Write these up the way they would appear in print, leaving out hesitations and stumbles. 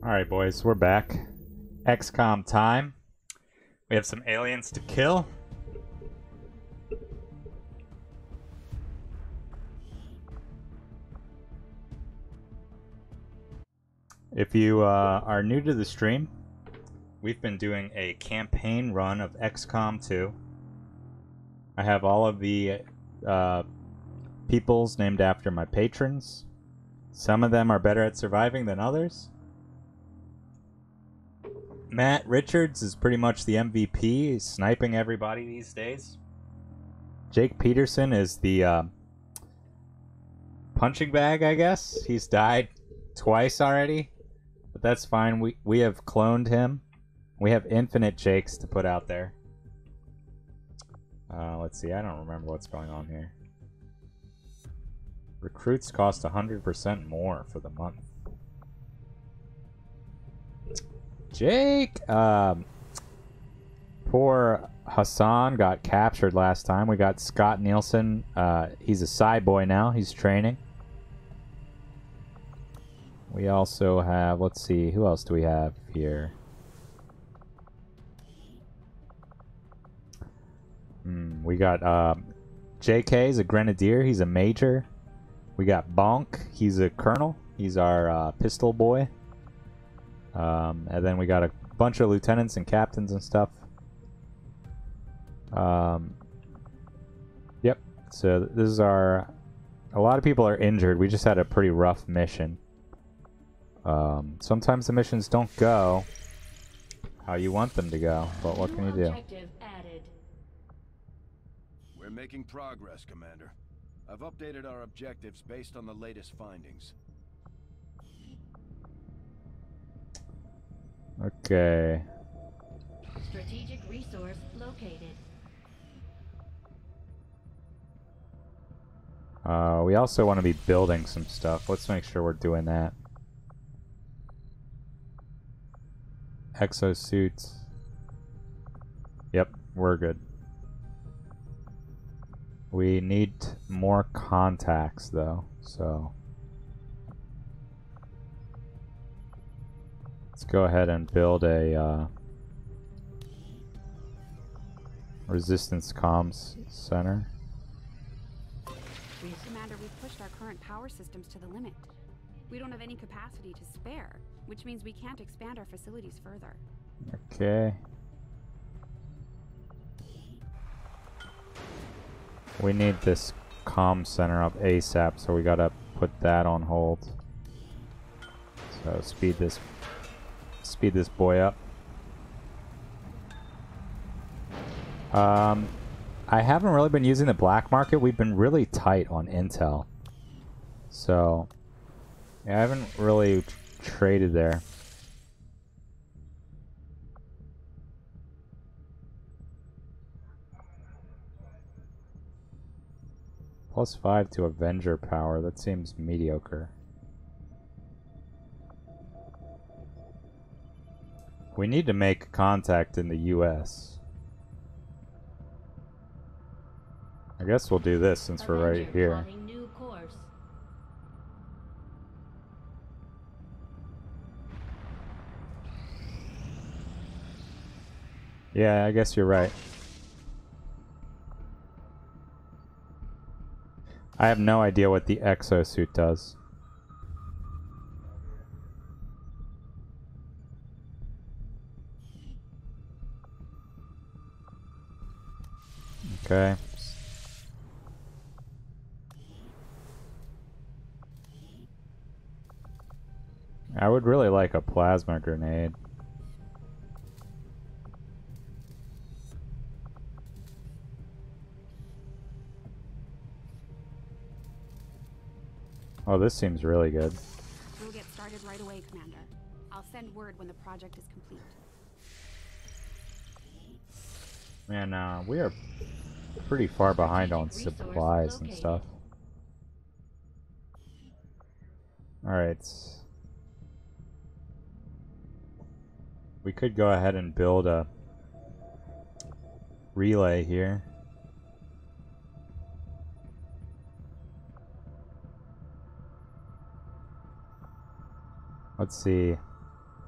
Alright, boys, we're back. XCOM time. We have some aliens to kill. If you are new to the stream, we've been doing a campaign run of XCOM 2. I have all of the peoples named after my patrons. Some of them are better at surviving than others. Matt Richards is pretty much the MVP. He's sniping everybody these days. Jake Peterson is the punching bag, I guess. He's died twice already, but that's fine. We have cloned him. We have infinite Jakes to put out there. Let's see. I don't remember what's going on here. Recruits cost 100% more for the month. Jake! Poor Hassan got captured last time. We got Scott Nielsen. He's a side boy now. He's training. We also have, let's see, who else do we have here? We got JK is a grenadier. He's a major. We got Bonk. He's a colonel. He's our pistol boy. And then we got a bunch of lieutenants and captains and stuff. Yep. So this is our... A lot of people are injured. We just had a pretty rough mission. Sometimes the missions don't go how you want them to go, but what can you do? We're making progress, Commander. I've updated our objectives based on the latest findings. Okay. Strategic resource located. We also want to be building some stuff. Let's make sure we're doing that. Exosuits. Yep, we're good. We need more contacts, though, so... Let's go ahead and build a resistance comms center. Commander, we've pushed our current power systems to the limit. We don't have any capacity to spare, which means we can't expand our facilities further. Okay. We need this comm center up ASAP, so we gotta put that on hold. So speed this boy up. I haven't really been using the black market. We've been really tight on intel. So, yeah, I haven't really traded there. +5 to Avenger power. That seems mediocre. We need to make contact in the US. I guess we'll do this since we're right here. New course. Yeah, I guess you're right. I have no idea what the exosuit does. Okay. I would really like a plasma grenade. Oh, this seems really good. We'll get started right away, Commander. I'll send word when the project is complete. Man, we are pretty far behind on supplies and stuff. Alright. We could go ahead and build a relay here. Let's see.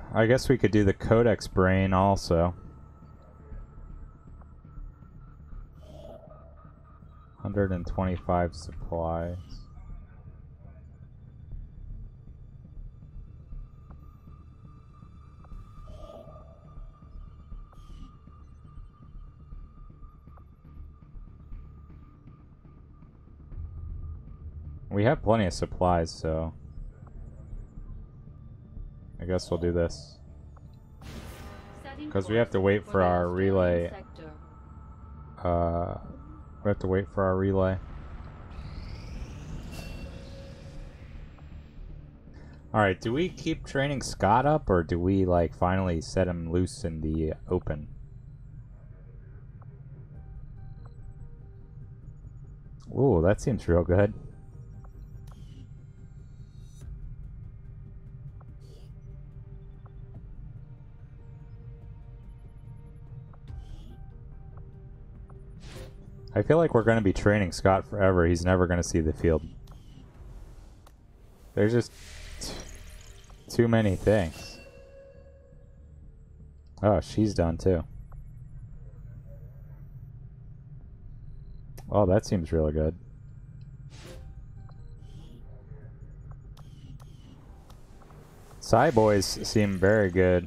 I guess we could do the Codex Brain also. 125 supplies. We have plenty of supplies, so I guess we'll do this. Because we have to wait for our relay. We have to wait for our relay. Alright, do we keep training Scott up, or do we, like, finally set him loose in the open? Ooh, that seems real good. I feel like we're going to be training Scott forever. He's never going to see the field. There's just too many things. Oh, she's done too. Oh, that seems really good. Psy boys seem very good.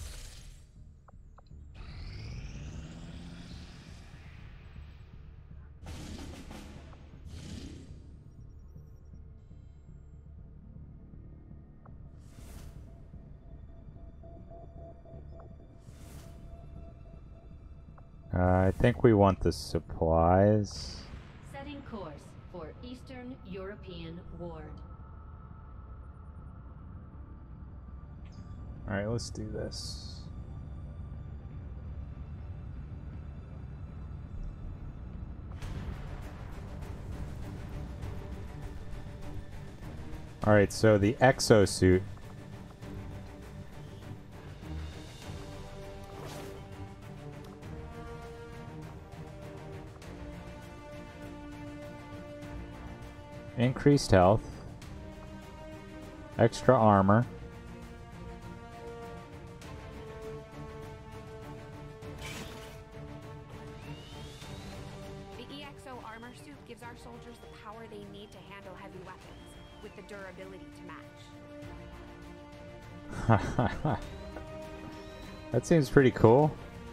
I think we want the supplies. Setting course for Eastern European Ward. Alright, let's do this. Alright, so the exosuit. Increased health. Extra armor. The EXO armor suit gives our soldiers the power they need to handle heavy weapons, with the durability to match. That seems pretty cool.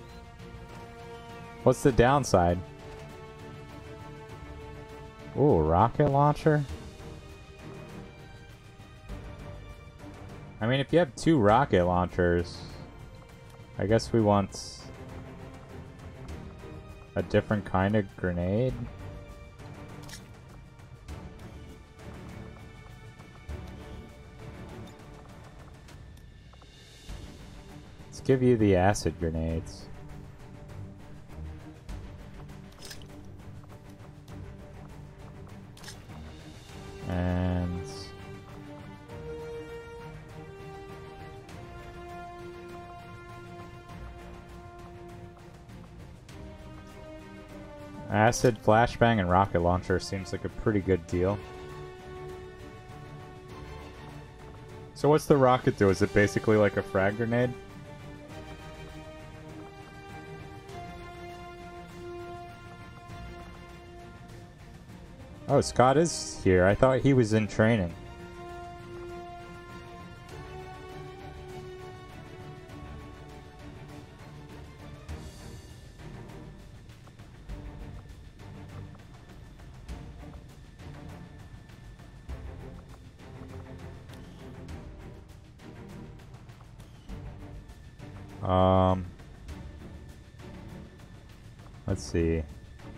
What's the downside? Ooh, rocket launcher? I mean, if you have 2 rocket launchers, I guess we want a different kind of grenade. Let's give you the acid grenades. And acid, flashbang, and rocket launcher seems like a pretty good deal. So what's the rocket do? Is it basically like a frag grenade? Oh, Scott is here. I thought he was in training. Let's see. I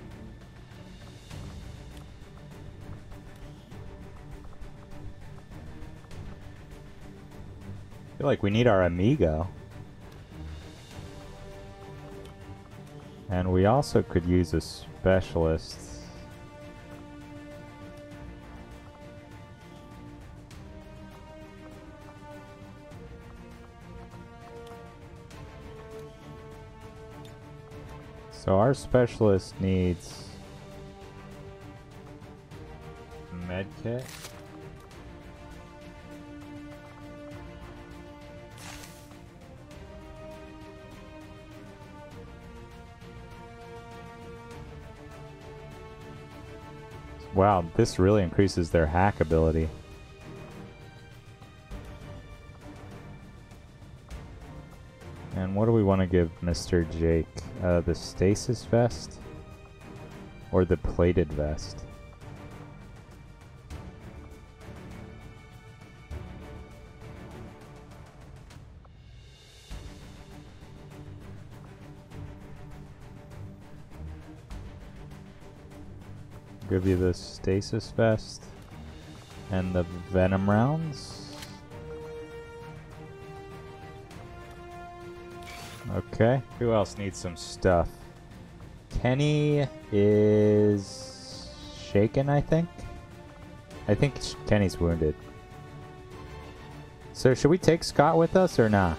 feel like we need our amigo. And we also could use a specialist. So our specialist needs a med kit. Wow, this really increases their hack ability. And what do we want to give Mr. Jake? The stasis vest? Or the plated vest? Give you the stasis vest and the venom rounds. Okay, who else needs some stuff? Kenny is shaken, I think. I think Kenny's wounded. So should we take Scott with us or not?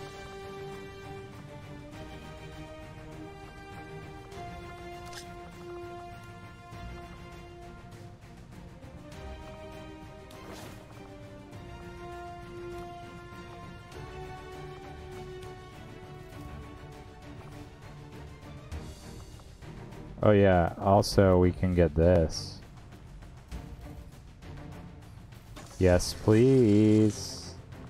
Oh yeah, also we can get this. Yes, please.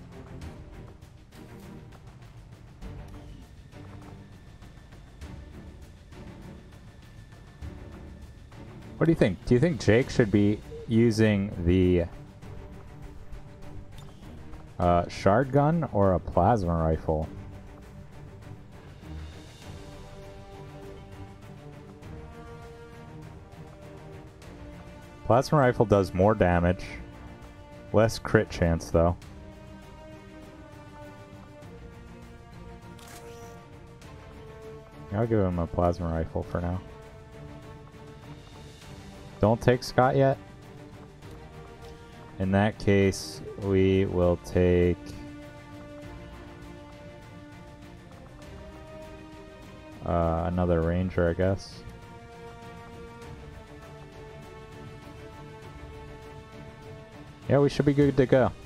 What do you think? Do you think Jake should be using the shard gun or a plasma rifle? Plasma rifle does more damage. Less crit chance, though. I'll give him a plasma rifle for now. Don't take Scott yet. In that case, we will take... another ranger, I guess. Yeah, we should be good to go.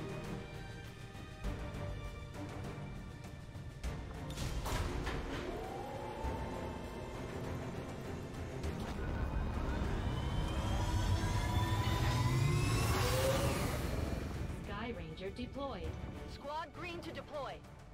Sky Ranger deployed. Squad green to deploy.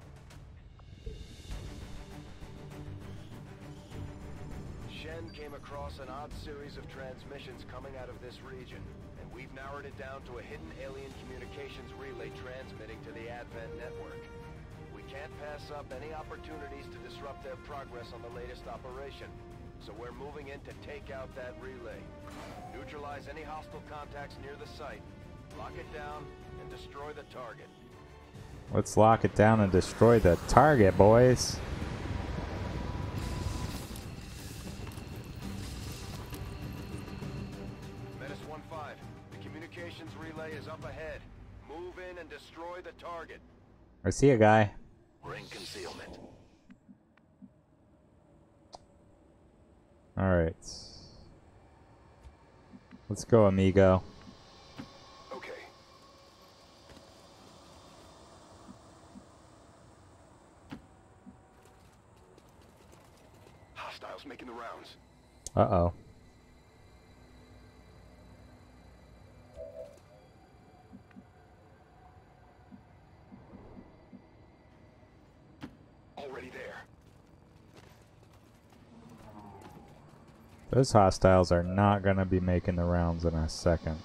Shen came across an odd series of transmissions coming out of this region, and we've narrowed it down to a hidden alien communications relay transmitting to the Advent network. We can't pass up any opportunities to disrupt their progress on the latest operation, so we're moving in to take out that relay. Neutralize any hostile contacts near the site, lock it down, and destroy the target. Let's lock it down and destroy the target, boys. Menace 1-5, the communications relay is up ahead. Move in and destroy the target. I see a guy. Ring concealment. Alright. Let's go, amigo. Okay. Hostiles making the rounds. Uh-oh. Already there. Those hostiles are not going to be making the rounds in a second.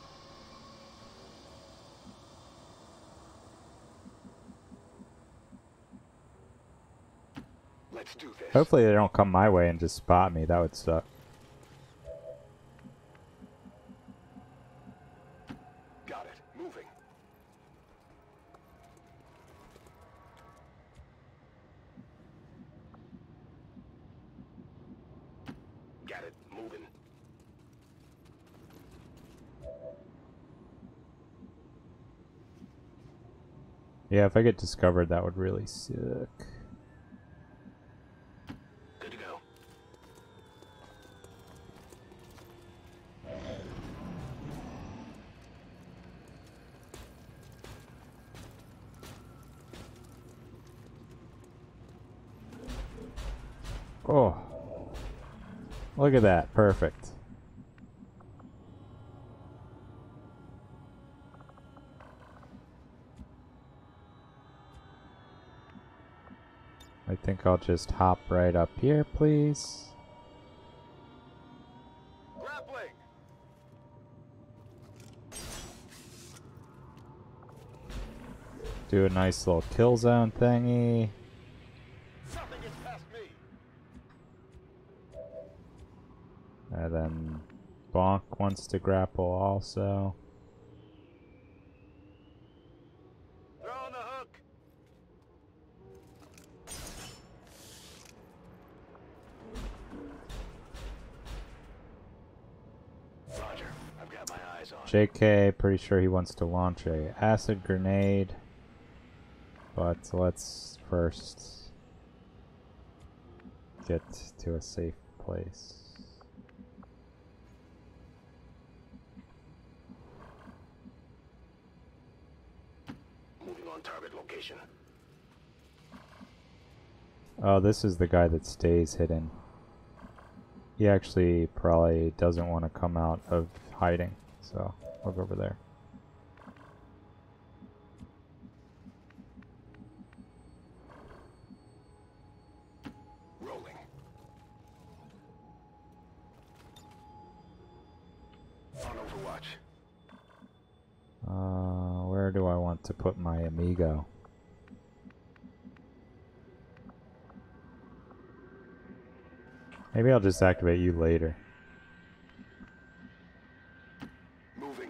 Let's do this. Hopefully they don't come my way and just spot me. That would suck. Got it. Moving. Got it. Moving. Yeah, if I get discovered, that would really suck. Good to go. Oh. Look at that. Perfect. think I'll just hop right up here, please. Grappling! Do a nice little kill zone thingy. Something gets past me! And then Bonk wants to grapple also. Throw on the hook! Roger, I've got my eyes on. JK, pretty sure he wants to launch a acid grenade. But let's first get to a safe place. Moving on target location. Oh, this is the guy that stays hidden. He actually probably doesn't want to come out of hiding, so I'll go over there. Rolling. On Overwatch. Where do I want to put my amigo? Maybe I'll just activate you later. Moving.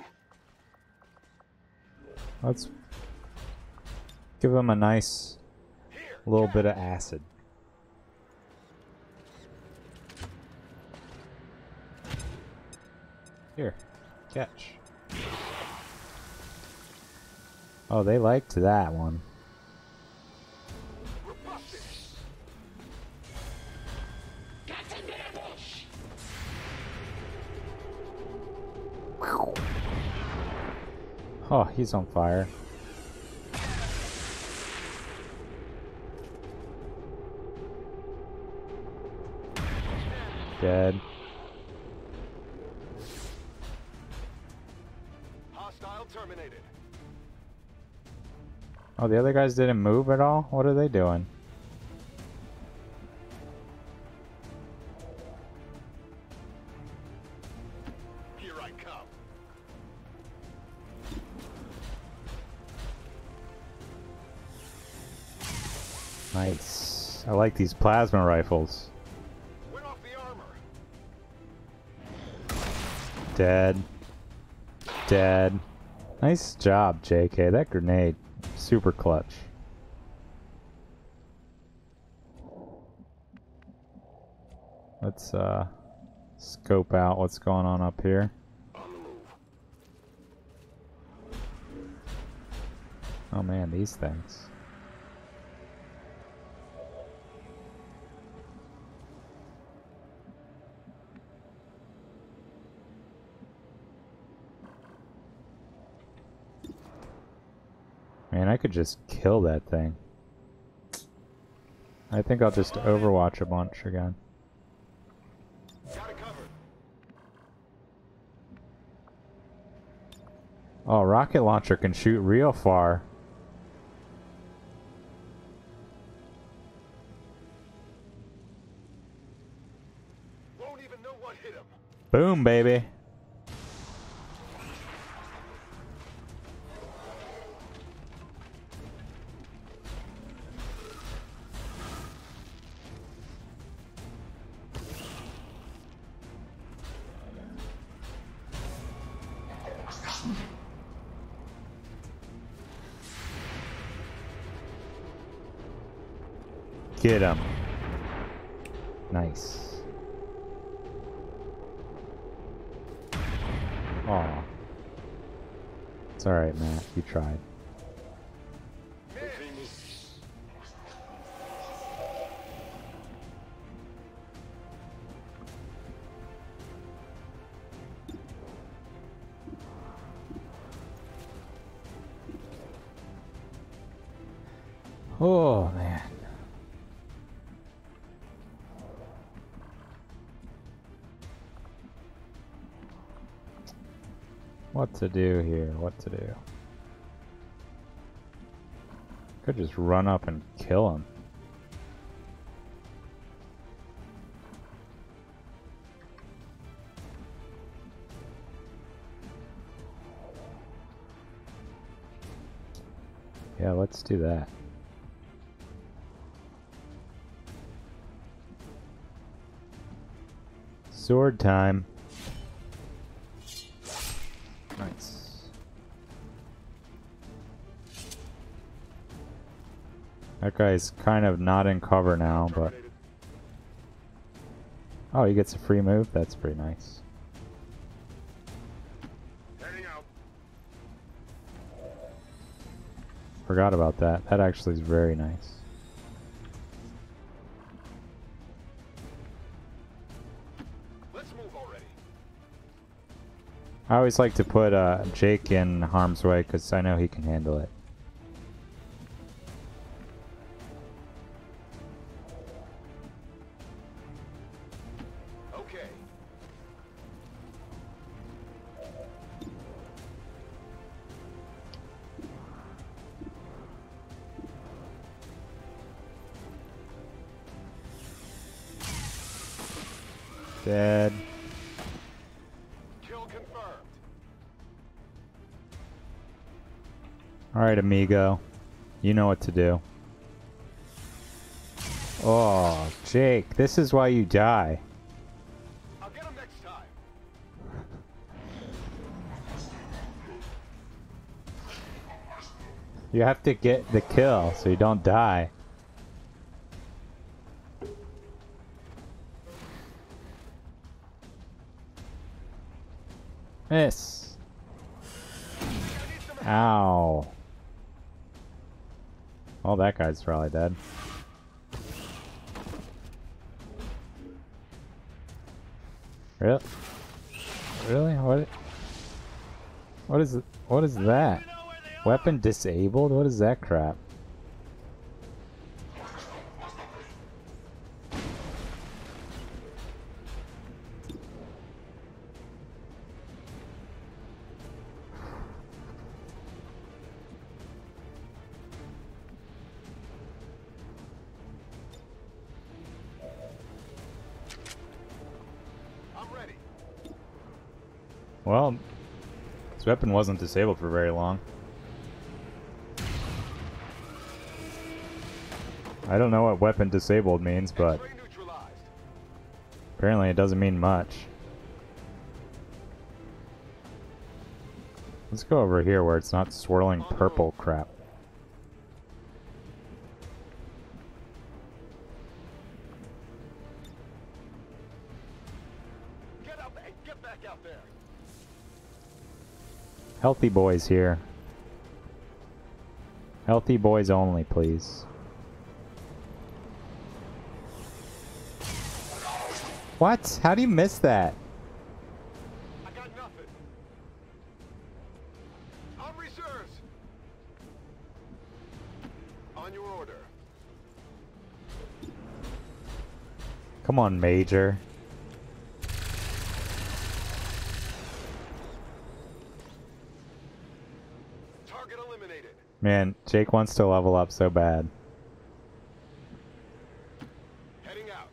Let's give him a nice Here! little bit of acid. Here, catch. Oh, they liked that one. We're busted! Oh, he's on fire. Dead. Hostile terminated. Oh, the other guys didn't move at all? What are they doing? Here I come. Nice. I like these plasma rifles. Went off the armor. Dead. Dead. Nice job, JK. That grenade. Super clutch. Let's scope out what's going on up here. On the move. Oh man, these things. Man, I could just kill that thing. I think I'll just Overwatch a bunch again. Got it covered. Oh, rocket launcher can shoot real far. Won't even know what hit him. Boom, baby. Get him. Nice. Aw. It's alright, Matt. You tried. Oh, man. What to do here? What to do? Could just run up and kill him. Yeah, let's do that. Sword time. Nice. That guy's kind of not in cover now, but... Oh, he gets a free move? That's pretty nice. Heading out. Forgot about that. That actually is very nice. Let's move already. I always like to put Jake in harm's way because I know he can handle it. Okay. Dead. Kill confirmed. Alright, amigo. You know what to do. Oh, Jake, this is why you die. I'll get him next time. You have to get the kill so you don't die. Miss. Ow. Well, that guy's probably dead. Really? Really? What is it? What is that? Weapon disabled? What is that crap? I'm ready. Well, this weapon wasn't disabled for very long. I don't know what weapon disabled means, but X-ray neutralized. apparently it doesn't mean much. Let's go over here where it's not swirling purple crap. Get up and get back out there. Healthy boys here. Healthy boys only, please. What? How do you miss that? I got nothing. On reserves. On your order. Come on, Major. Target eliminated. Man, Jake wants to level up so bad. Heading out.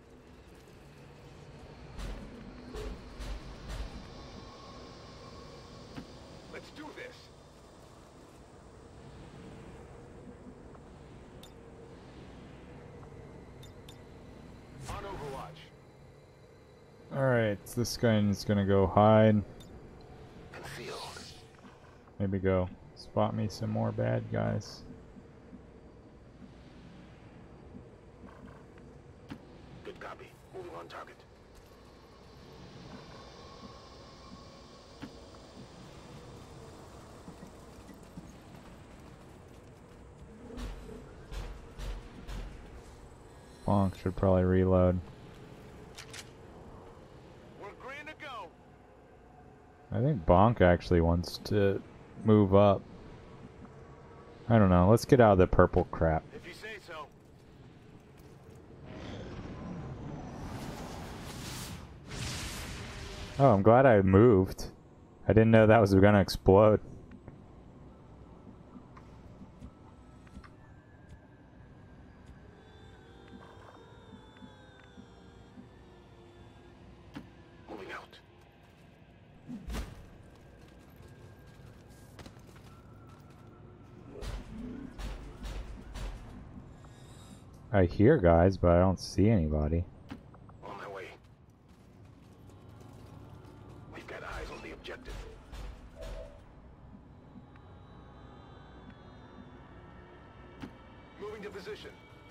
Let's do this. On Overwatch. Alright, so this guy is gonna go hide. Concealed. Maybe go spot me some more bad guys. Good copy. Moving on target. Bonk should probably reload. We're green to go. I think Bonk actually wants to move up. I don't know. Let's get out of the purple crap. If you say so. Oh, I'm glad I moved. I didn't know that was gonna explode. Moving out. I hear guys, but I don't see anybody. On my way. We've got eyes on the objective. Moving to position.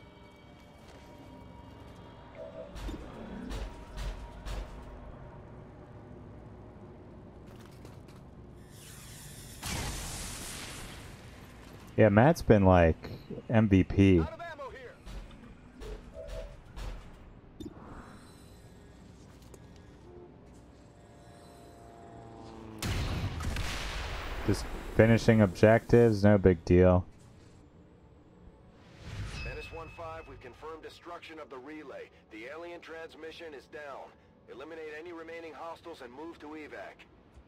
Yeah, Matt's been like MVP. Out of ammo here. Just finishing objectives, no big deal. Menace 1-5, we've confirmed destruction of the relay. The alien transmission is down. Eliminate any remaining hostiles and move to evac.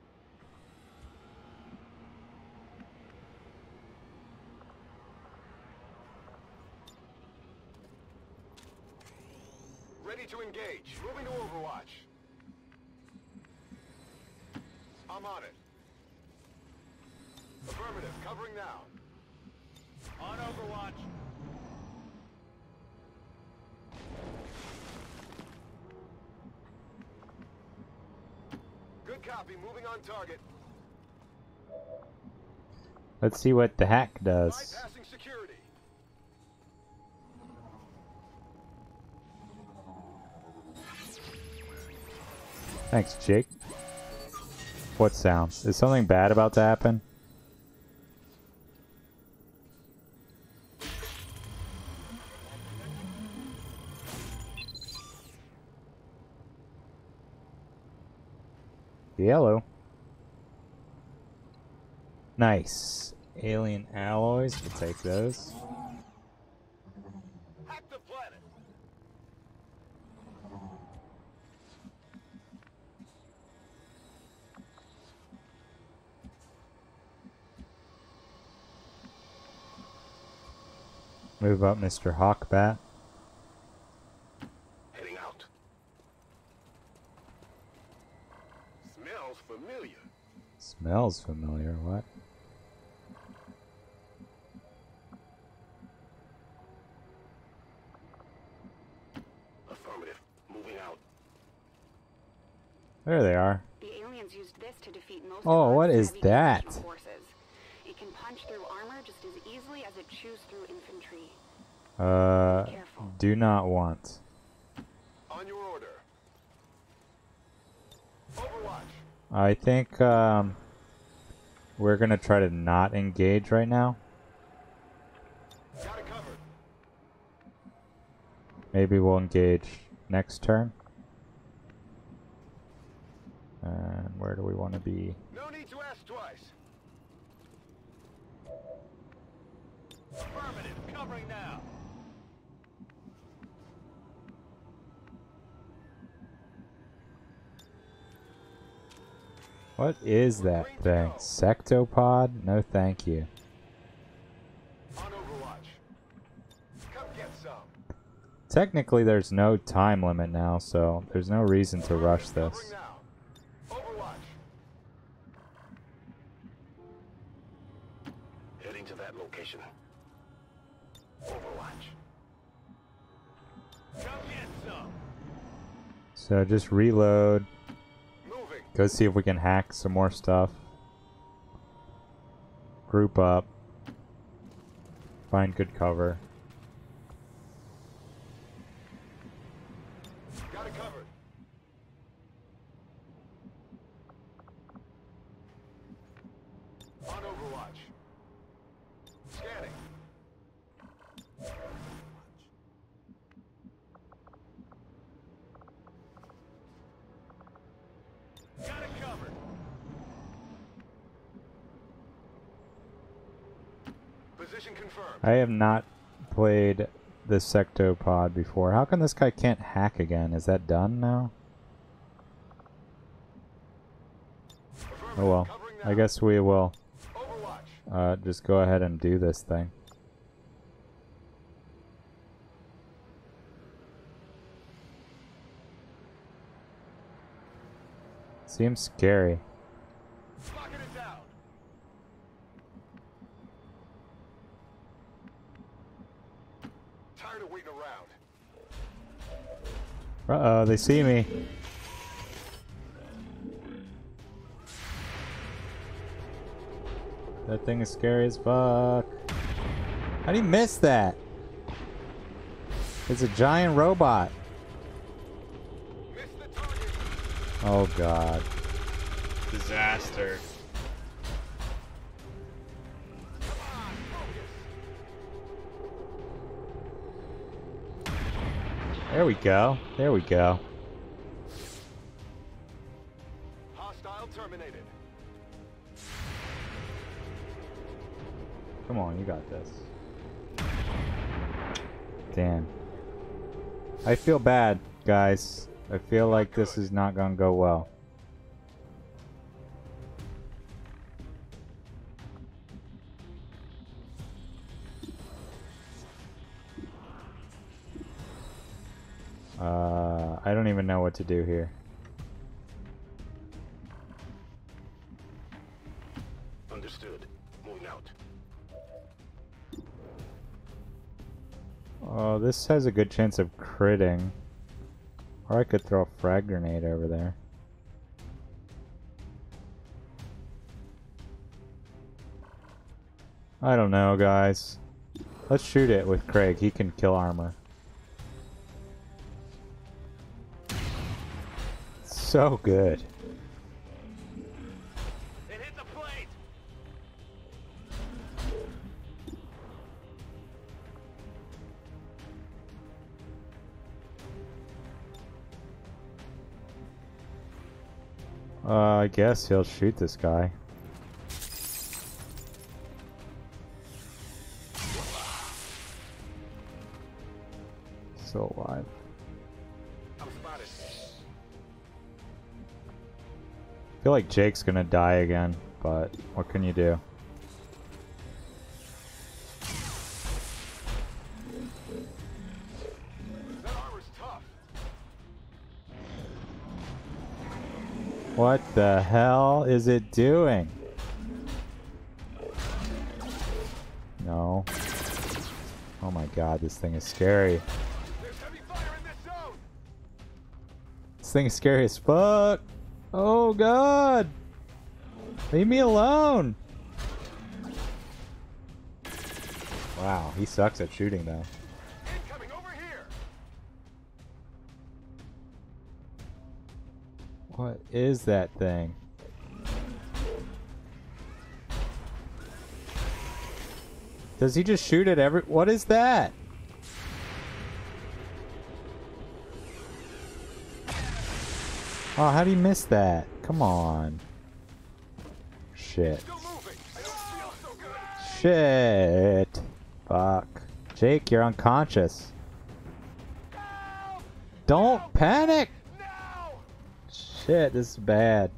Ready to engage. Moving to Overwatch. I'm on it. Affirmative. Covering now. On Overwatch. Good copy. Moving on target. Let's see what the hack does. Bypassing security. Thanks, Jake. What sound? Is something bad about to happen? Yellow. Nice. Alien alloys, we'll take those. Hack the planet. Move up, Mr. Hawkbat. Heading out. Smells familiar. Smells familiar, what? Affirmative. Moving out. There they are. The aliens used this to defeat most Oh, of what Earth's is heavy that? conventional forces. It can punch through armor just as easily as it chews through infantry. Careful. Do not want. On your order. Overwatch. I think, we're gonna try to not engage right now. Got it covered. Maybe we'll engage next turn. And where do we want to be? No need to ask twice. Affirmative. Covering now. What is that thing? Sectopod? No thank you. On Overwatch. Come get some. Technically there's no time limit now, so there's no reason to rush Covering this. now. Overwatch. Heading to that location. Overwatch. Come get some. So just reload. Moving. Go see if we can hack some more stuff. Group up. Find good cover. Got it covered. On Overwatch. Scanning. Got it covered. Position confirmed. I have not played the Sectopod before. How come this guy can't hack again? Is that done now? Oh well. Covering now. I guess we will Overwatch. just go ahead and do this thing. Seems scary. Locking it down. Tired of waiting around. Uh-oh, they see me. That thing is scary as fuck. How do you miss that? It's a giant robot. Missed the target. Oh god. Disaster. Come on, focus. There we go. There we go. Hostile terminated. Come on, you got this. Damn. I feel bad, guys. I feel like this is not gonna go well. I don't even know what to do here. Understood. Moving out. Oh, this has a good chance of critting. Or I could throw a frag grenade over there. I don't know, guys. Let's shoot it with Craig. He can kill armor. So good. It hit the plate. I guess he'll shoot this guy. Still alive. I'm spotted. I feel like Jake's gonna die again, but what can you do? That armor's tough. What the hell is it doing? No. Oh my god, this thing is scary. There's heavy fire in this zone. This thing is scary as fuck. Oh god! Leave me alone! Wow, he sucks at shooting though. Incoming over here. What is that thing? Does he just shoot at every— what is that? Oh, how do you miss that? Come on. Shit. Still moving. I don't feel so good. Shit. Fuck. Jake, you're unconscious. Help! Don't panic! Now! Shit, this is bad.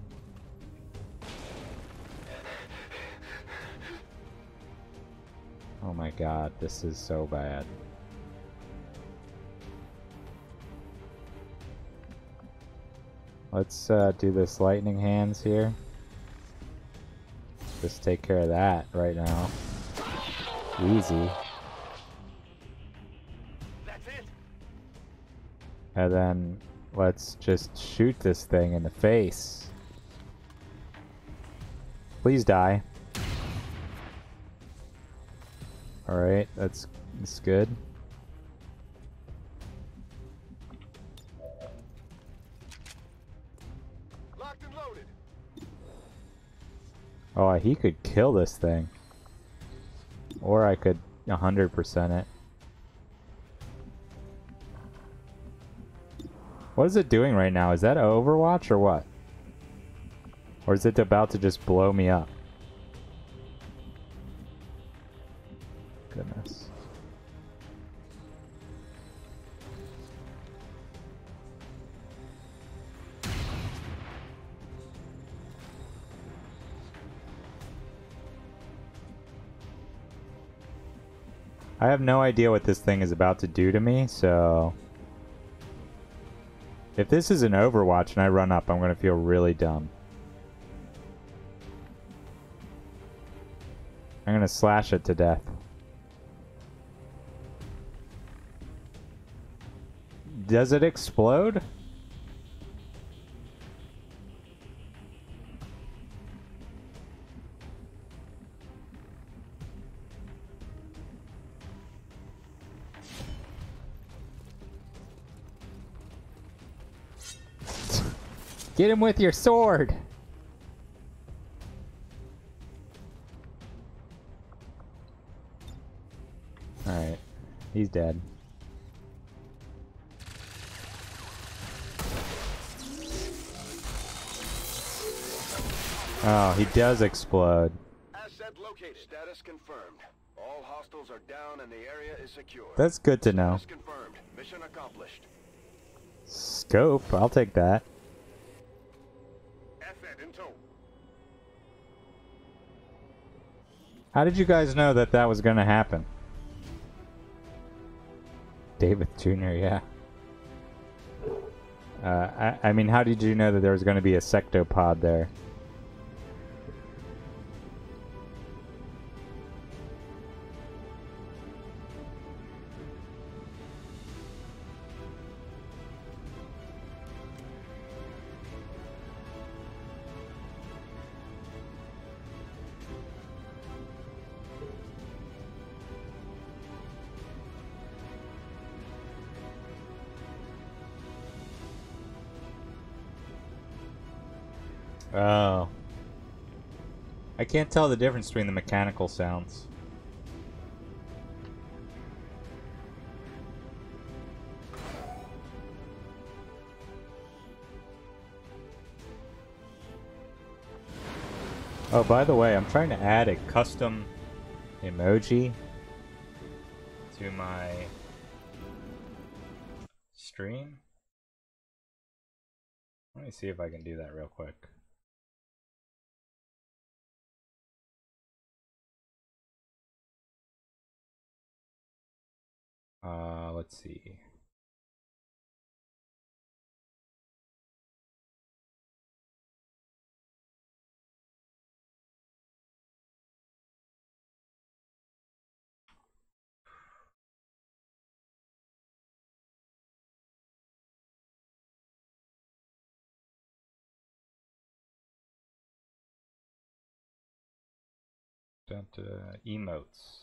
Oh my god, this is so bad. Let's do this lightning hands here. Just take care of that right now. Easy. That's it. And then let's just shoot this thing in the face. Please die. Alright, that's good. Locked and loaded. Oh, he could kill this thing. Or I could 100% it. What is it doing right now? Is that Overwatch or what? Or is it about to just blow me up? Goodness. I have no idea what this thing is about to do to me, so... If this is an Overwatch and I run up, I'm gonna feel really dumb. I'm gonna slash it to death. Does it explode? Get him with your sword! Alright. He's dead. Oh, he does explode. Asset located. Status confirmed. All hostiles are down and the area is secure. That's good to know. Status confirmed. Mission accomplished. Scope, I'll take that. Asset in tow. How did you guys know that that was gonna happen? David Jr., yeah. I mean, how did you know that there was gonna be a sectopod there? Oh. I can't tell the difference between the mechanical sounds. Oh, by the way, I'm trying to add a custom emoji to my stream. Let me see if I can do that real quick. Let's see. Down to emotes.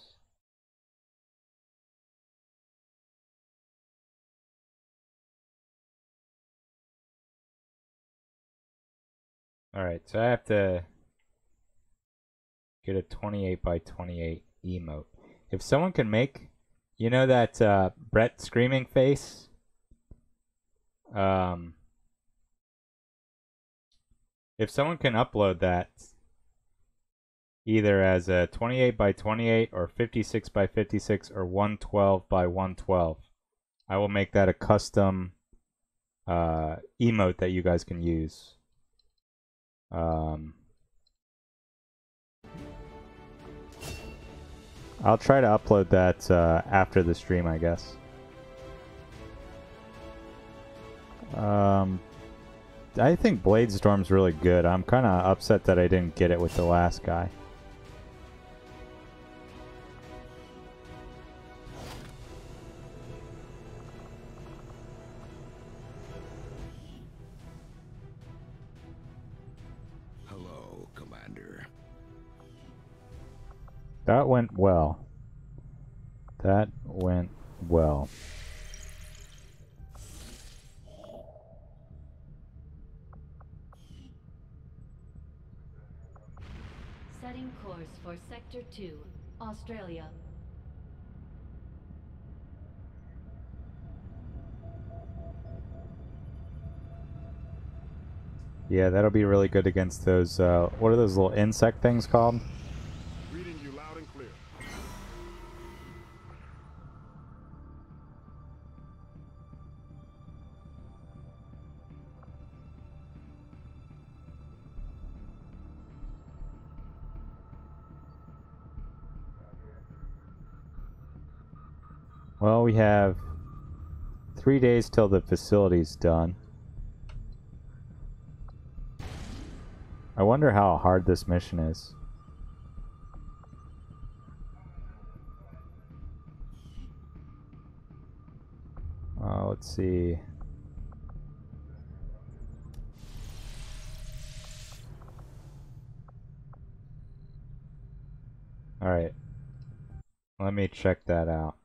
Alright, so I have to get a 28 by 28 emote. If someone can make, you know that Brett screaming face? If someone can upload that either as a 28 by 28 or 56 by 56 or 112 by 112, I will make that a custom emote that you guys can use. I'll try to upload that after the stream, I guess. I think Bladestorm's really good. I'm kind of upset that I didn't get it with the last guy. Hello, Commander. That went well. That went well. Setting course for Sector 2, Australia. Yeah, that'll be really good against those, what are those little insect things called? Reading you loud and clear. Well, we have 3 days till the facility's done. I wonder how hard this mission is. let's see. Alright. Let me check that out.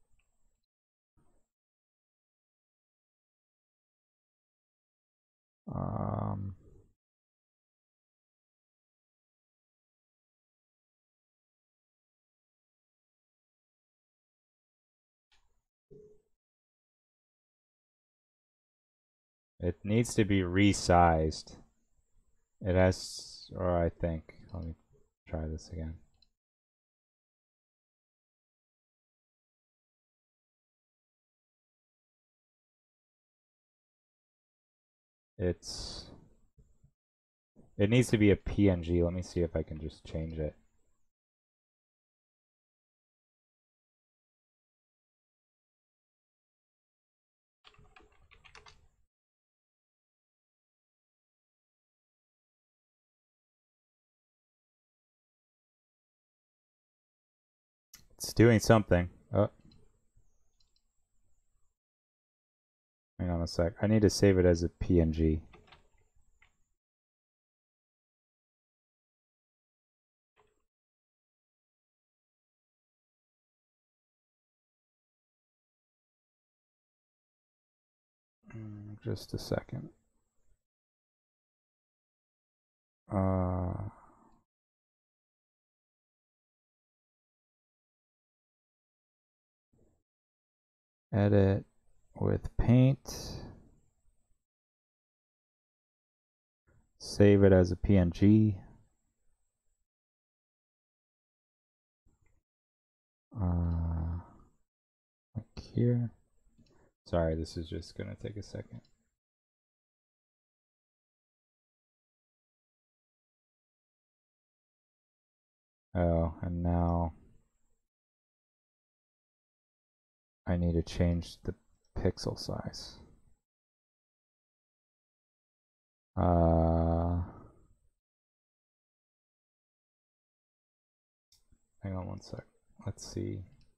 It needs to be resized. It has, or I think, let me try this again. It needs to be a PNG. Let me see if I can just change it. It's doing something. Oh. Hang on a sec. I need to save it as a PNG. Just a second. Edit with paint. Save it as a PNG. Like here. Sorry, this is just gonna take a second. Oh, and now I need to change the pixel size. Hang on one sec. Let's see.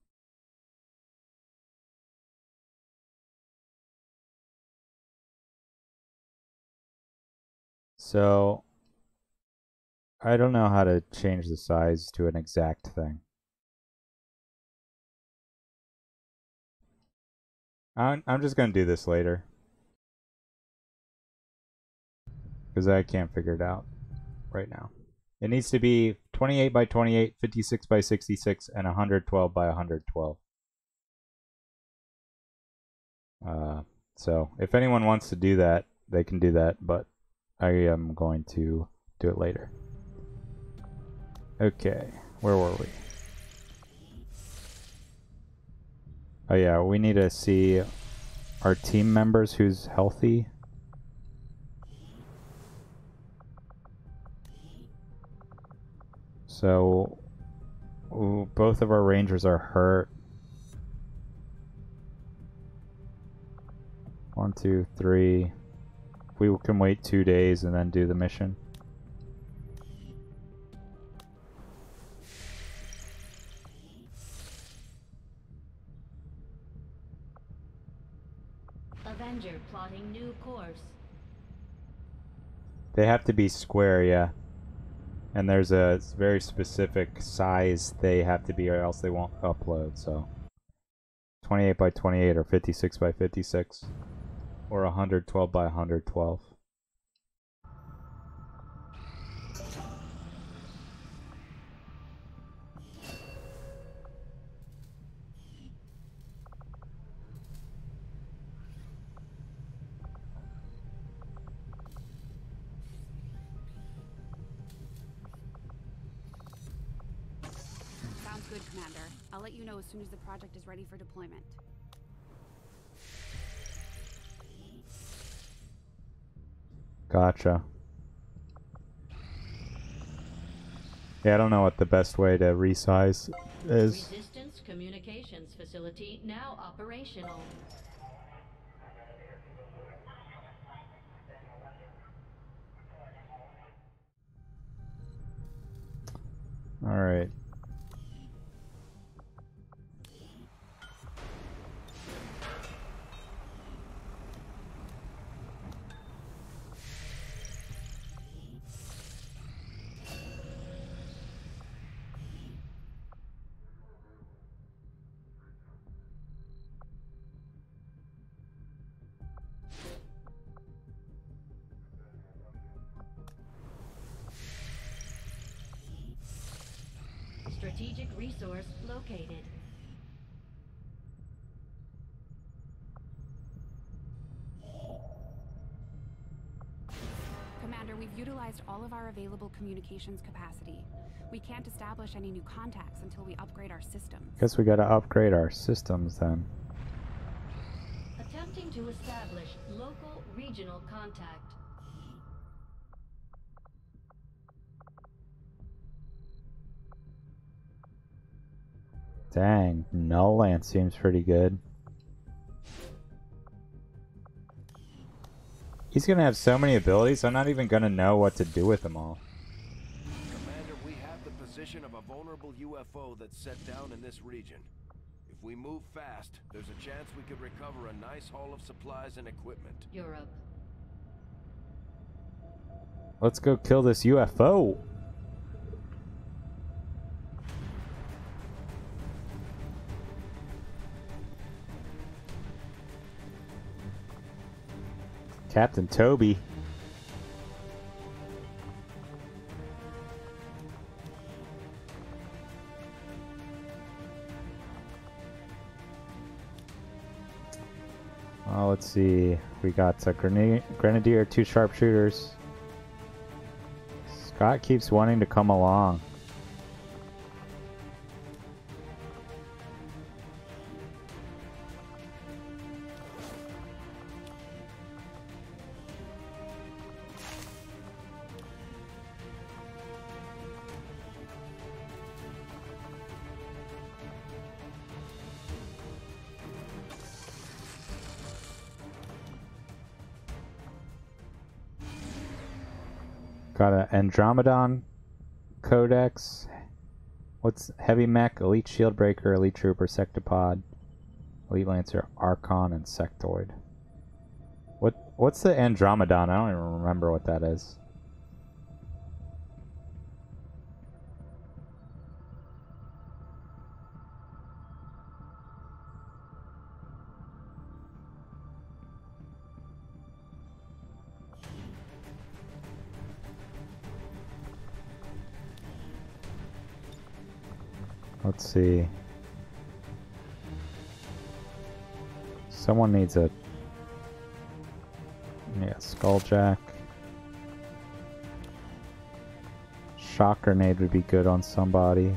So I don't know how to change the size to an exact thing. I'm just gonna do this later because I can't figure it out right now. It needs to be 28 by 28, 56 by 66, and 112 by 112. So if anyone wants to do that, they can do that, but I am going to do it later. Okay, where were we? Oh yeah, we need to see our team members who's healthy. So both of our rangers are hurt. 1, 2, 3. We can wait 2 days and then do the mission. Avenger plotting new course. They have to be square, yeah. And there's a very specific size they have to be or else they won't upload, so 28 by 28 or 56 by 56 or 112 by 112. Sounds good, Commander. I'll let you know as soon as the project is ready for deployment. Gotcha. Yeah, I don't know what the best way to resize is. Resistance communications facility now operational. All right. Strategic resource located. Commander, we've utilized all of our available communications capacity. We can't establish any new contacts until we upgrade our systems. Guess we gotta upgrade our systems then. Attempting to establish local regional contact. Dang, Null Lance seems pretty good. He's gonna have so many abilities, I'm not even gonna know what to do with them all. Commander, we have the position of a vulnerable UFO that's set down in this region. If we move fast, there's a chance we could recover a nice haul of supplies and equipment. Europe. Let's go kill this UFO. Captain Toby. Let's see. We got a Grenadier, 2 sharpshooters. Scott keeps wanting to come along. Got an Andromedon Codex. What's Heavy Mech, Elite Shieldbreaker, Elite Trooper, Sectopod, Elite Lancer, Archon, and Sectoid. What's the Andromedon? I don't even remember what that is. Let's see. Someone needs a... Yeah, Skulljack. Shock Grenade would be good on somebody.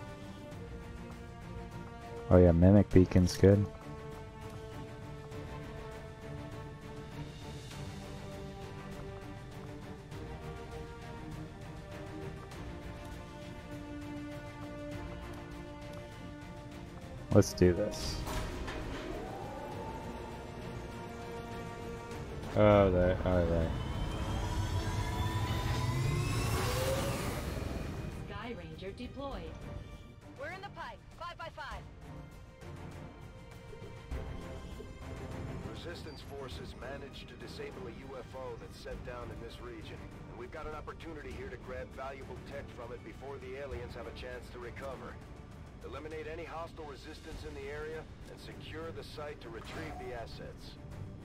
Oh yeah, Mimic Beacon's good. Let's do this. Oh, there. Oh, there. Sky Ranger deployed. We're in the pipe. 5x5. Resistance forces managed to disable a UFO that's set down in this region. And we've got an opportunity here to grab valuable tech from it before the aliens have a chance to recover. Eliminate any hostile resistance in the area and secure the site to retrieve the assets.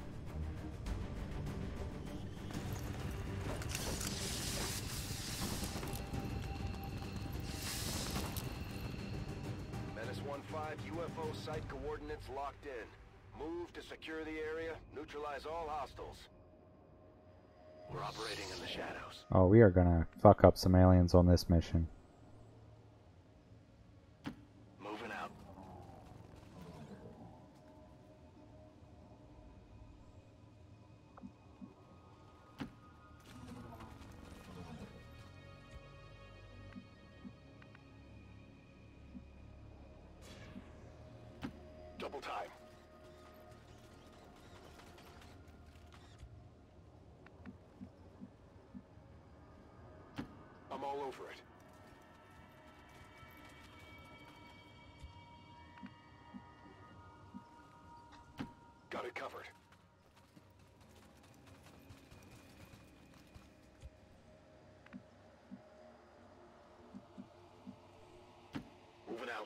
Menace 1-5, UFO site coordinates locked in. Move to secure the area, neutralize all hostiles. We're operating in the shadows. Oh, we are gonna fuck up some aliens on this mission. Moving out. Double time. I'm all over it. Got it covered. Moving out.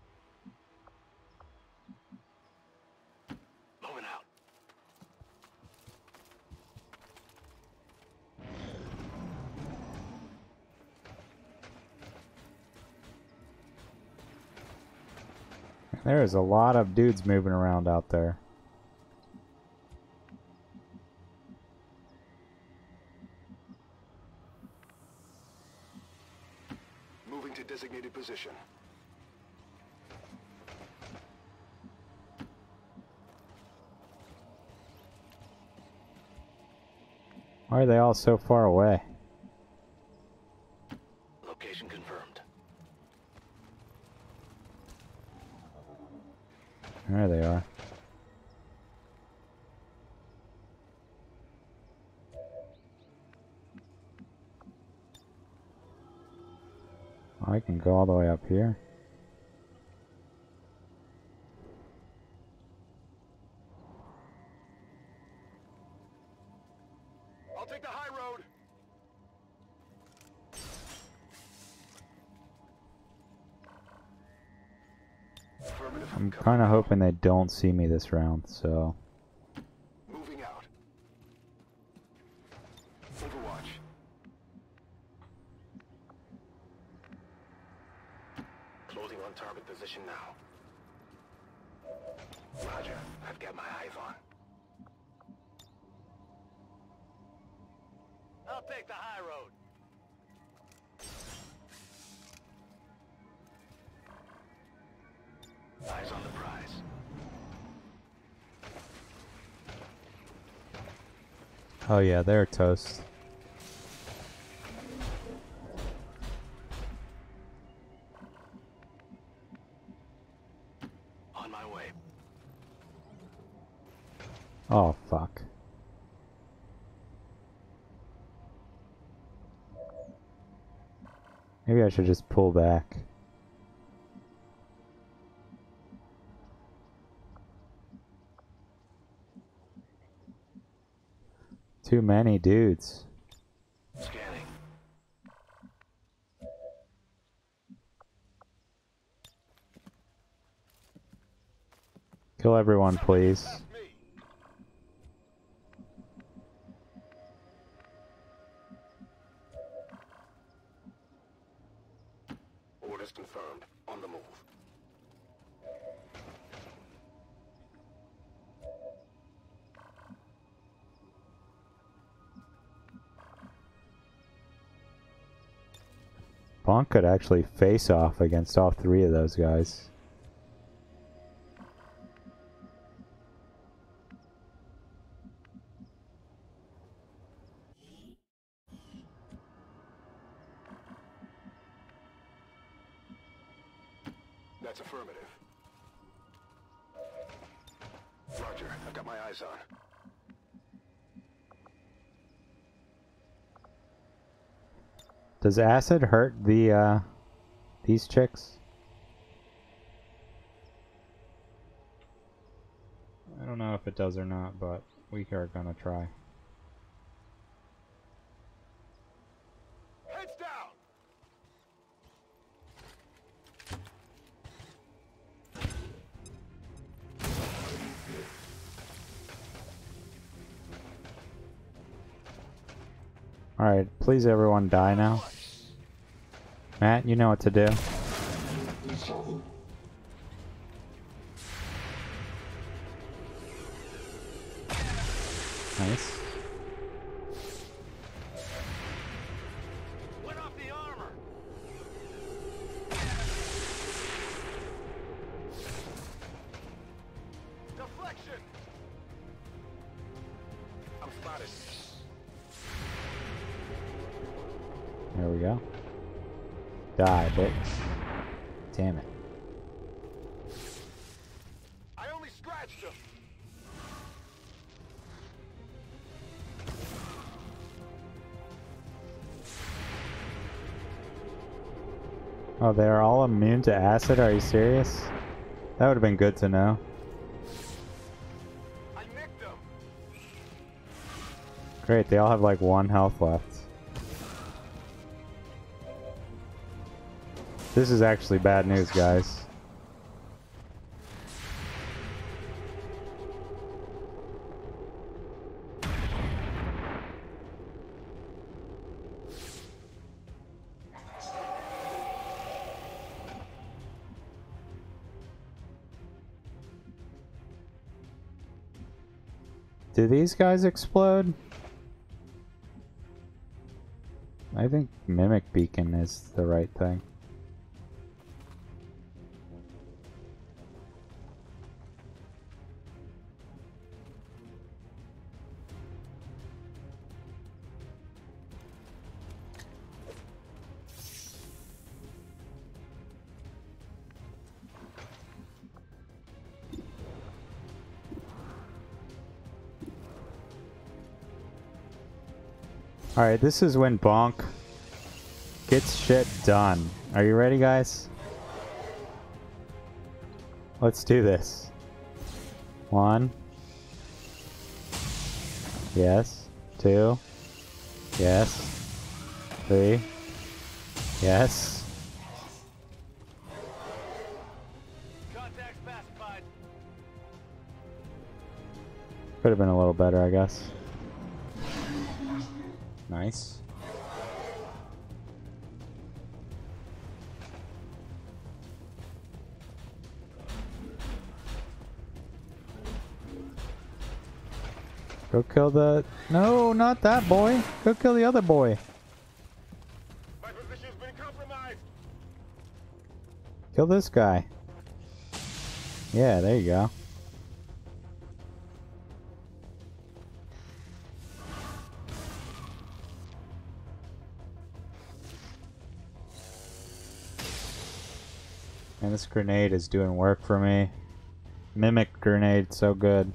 Moving out. There is a lot of dudes moving around out there. Moving to designated position. Why are they all so far away? Location confirmed. There they are. I can go all the way up here. I'll take the high road. Affirmative. I'm kind of hoping they don't see me this round, so... Moving out. Overwatch. Closing on target position now. Roger. I've got my eyes on. I'll take the high road. Eyes on the prize. Oh yeah, they're toast. On my way. Oh fuck. Maybe I should just pull back. Too many dudes. Scanning. Kill everyone, please. Past me. Orders confirmed. On the move. Bonk could actually face off against all three of those guys. That's affirmative. Roger. I've got my eyes on. Does acid hurt the these chicks? I don't know if it does or not, but we are gonna try. Heads down. Alright, please everyone die now. Matt, you know what to do. Nice. Went off the armor. Deflection. I'm spotted. There we go. Die, bitch. Damn it. I only scratched him. Oh, they're all immune to acid? Are you serious? That would have been good to know. I nicked him. Great, they all have like 1 health left. This is actually bad news, guys. Do these guys explode? I think Mimic Beacon is the right thing. Alright, this is when Bonk gets shit done. Are you ready, guys? Let's do this. 1. Yes. 2. Yes. 3. Yes. Contact specified. Could have been a little better, I guess. Nice. Go kill the... No, not that boy. Go kill the other boy. My position's been compromised. Kill this guy. Yeah, there you go. And this grenade is doing work for me. Mimic grenade, so good.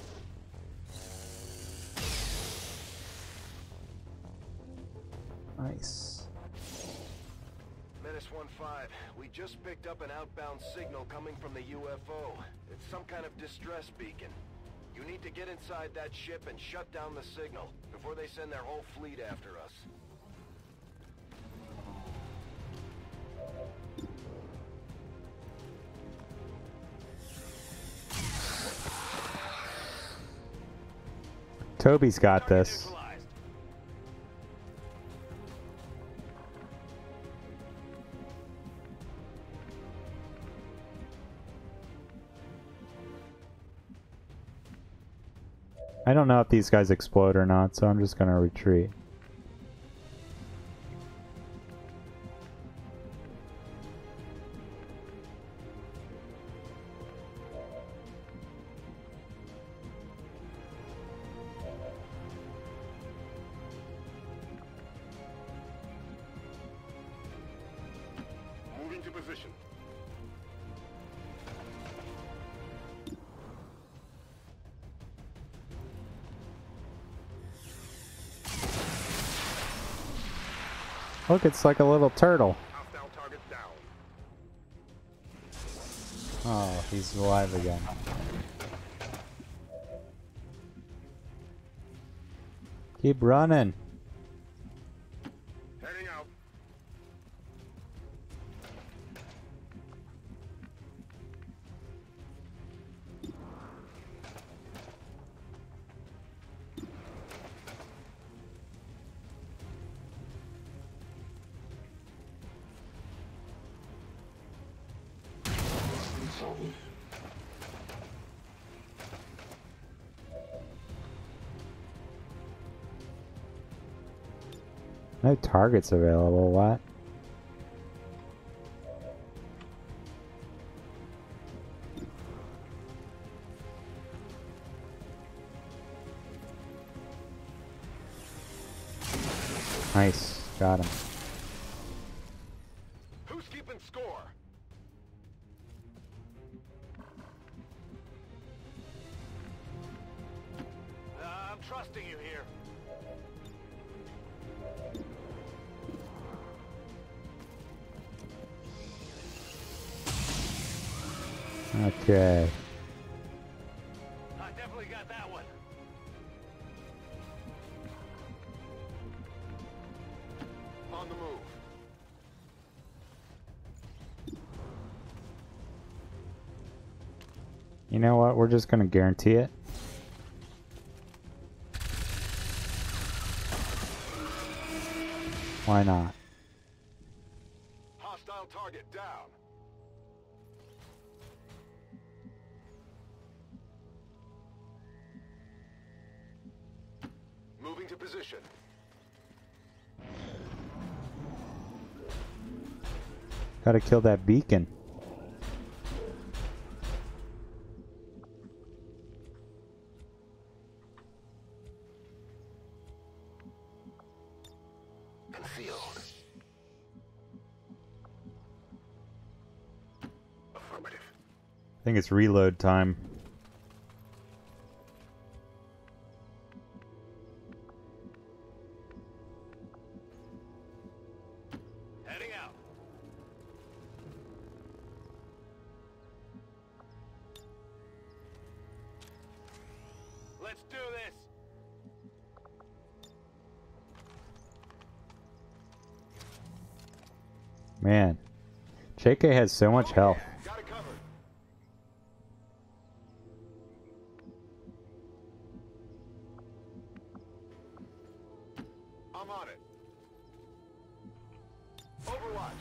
Nice. Menace 1-5, we just picked up an outbound signal coming from the UFO. It's some kind of distress beacon. You need to get inside that ship and shut down the signal before they send their whole fleet after us. Toby's got this. I don't know if these guys explode or not, so I'm just gonna retreat. Moving to position. Look, it's like a little turtle. Hostile target down. Oh, he's alive again. Keep running. Heading out. No targets available, what? Nice, got him. Who's keeping score? I'm trusting you here. Okay. I definitely got that one. On the move. You know what? We're just gonna guarantee it. Why not? Hostile target down. Moving to position. Gotta kill that beacon. Concealed. Affirmative. I think it's reload time. Heading out. Let's do this. Man, JK has so much health. Got it covered. I'm on it. Overwatch.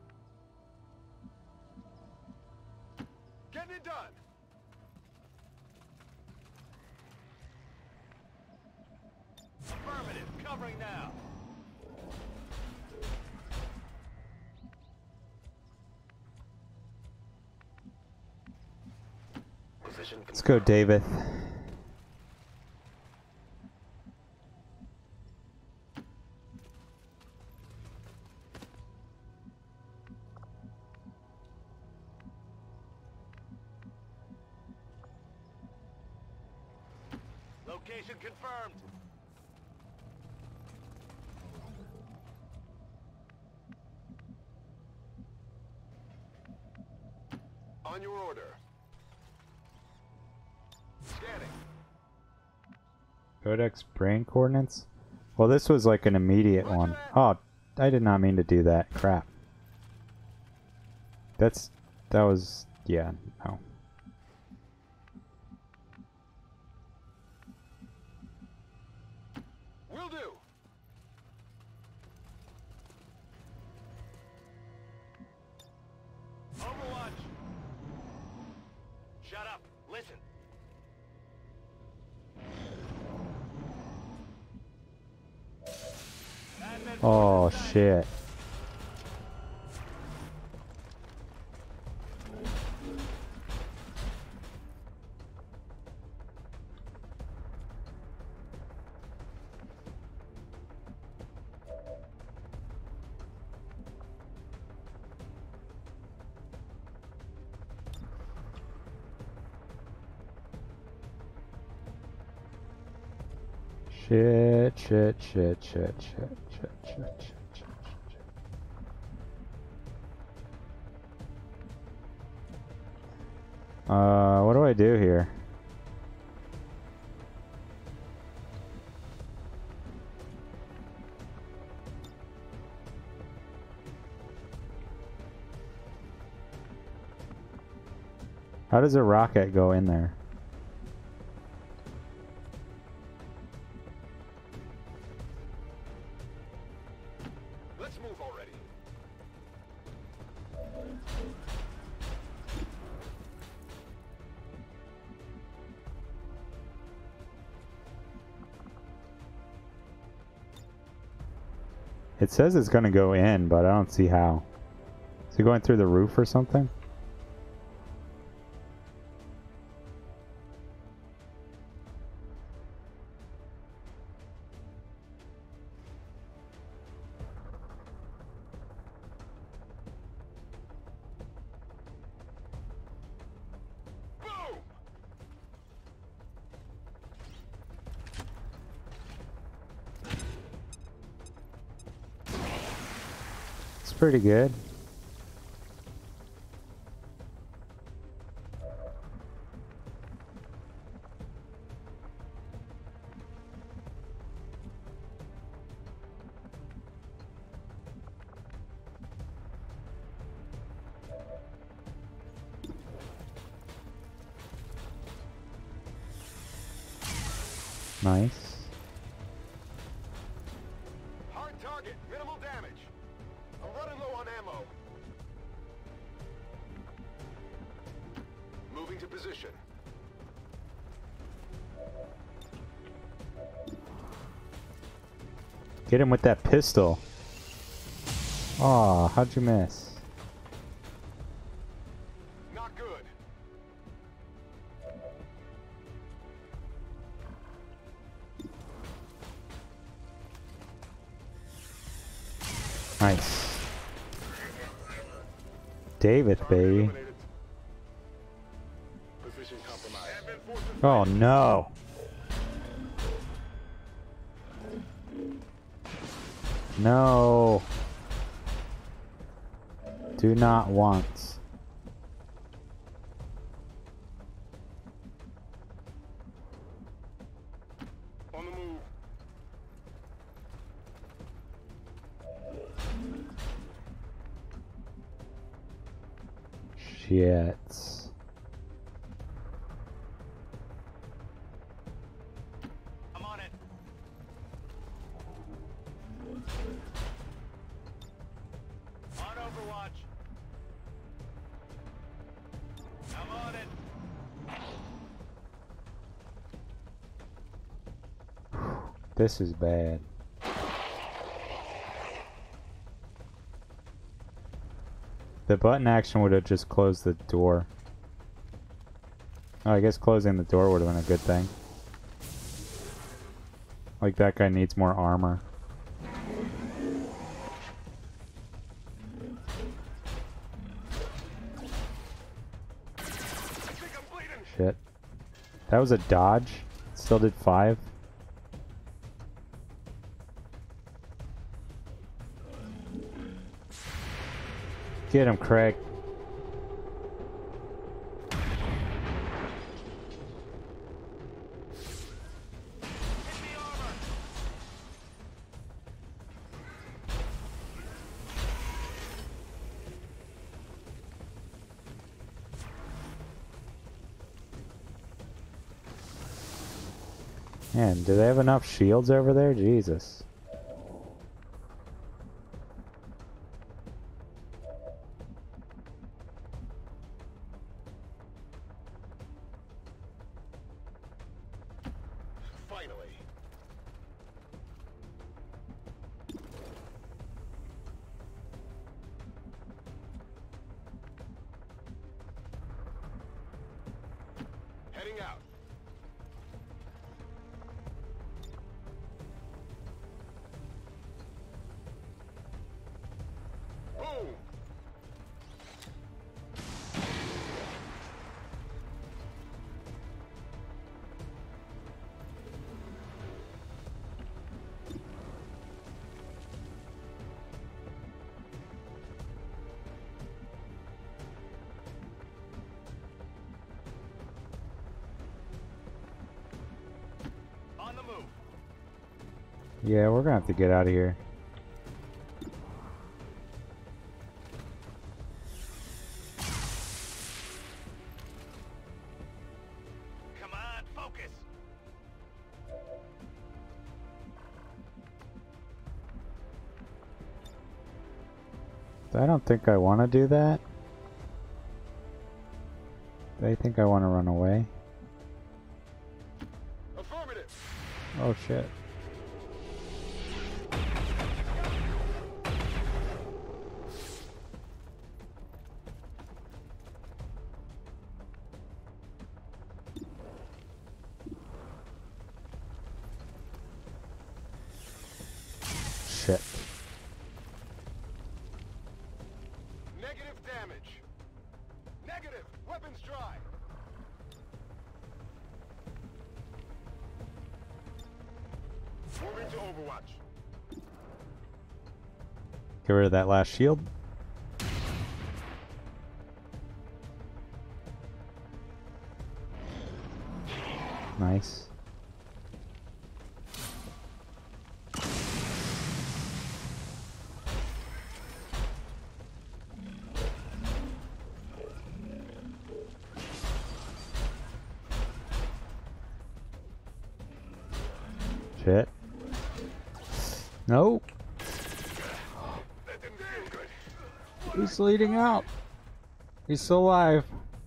Getting it done. Affirmative. Covering now. Position Let's go, David. Location confirmed. On your order. Scanning. Codex brain coordinates? Well, this was like an immediate one. Oh, I did not mean to do that. Crap. That was, yeah, no. Will do. Overwatch. Shut up. Listen. Oh, shit. Shit. What do I do here? How does a rocket go in there? Let's move already. It says it's gonna go in, but I don't see how. Is it going through the roof or something? Boom! It's pretty good. Nice. Hard target, minimal damage. I'm running low on ammo. Moving to position. Get him with that pistol. Aw, how'd you miss? Not good. Nice. David, baby. Eliminated. Position compromised. Oh no. No. Do not want. On the move. Shit. I'm on it. On Overwatch. I'm on it. This is bad. The button action would have just closed the door. Oh, I guess closing the door would have been a good thing. Like, that guy needs more armor. Shit. That was a dodge. Still did 5. Get him, Craig. Man, do they have enough shields over there? Jesus. Finally. Heading out. Boom. On the move. Yeah, we're gonna have to get out of here. Come on, focus. I don't think I want to do that. I think I want to run away. Affirmative. Oh shit. Shit. Negative damage. Negative. Weapons dry. Moving to Overwatch. Get rid of that last shield. Nice. Shit. No. That didn't feel good. He's bleeding out. He's still alive.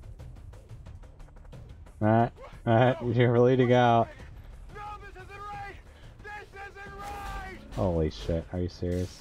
Matt, you're bleeding out. No, this isn't right. This isn't right. Holy shit, are you serious?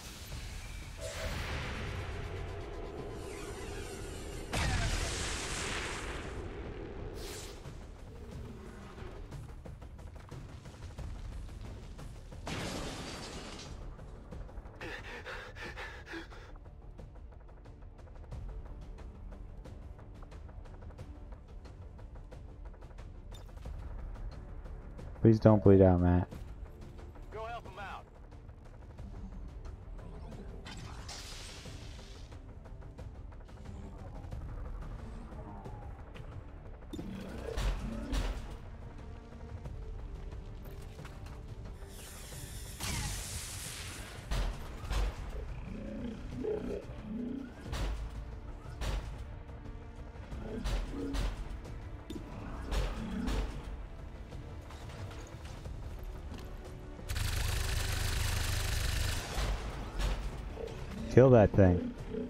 Please don't bleed out, Matt. Go help him out. Kill that thing.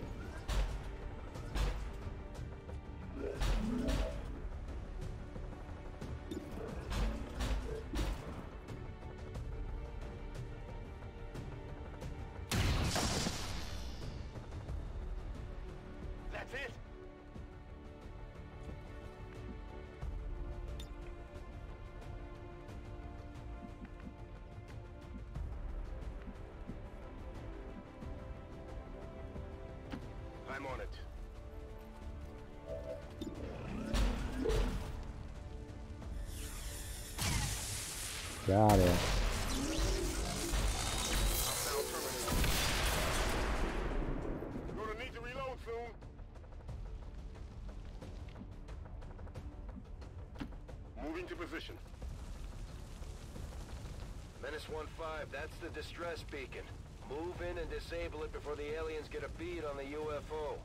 That's it. I'm on it. Got it. Gonna need to reload soon. Moving to position. Menace 1-5, that's the distress beacon. Move in and disable it before the aliens get a bead on the UFO.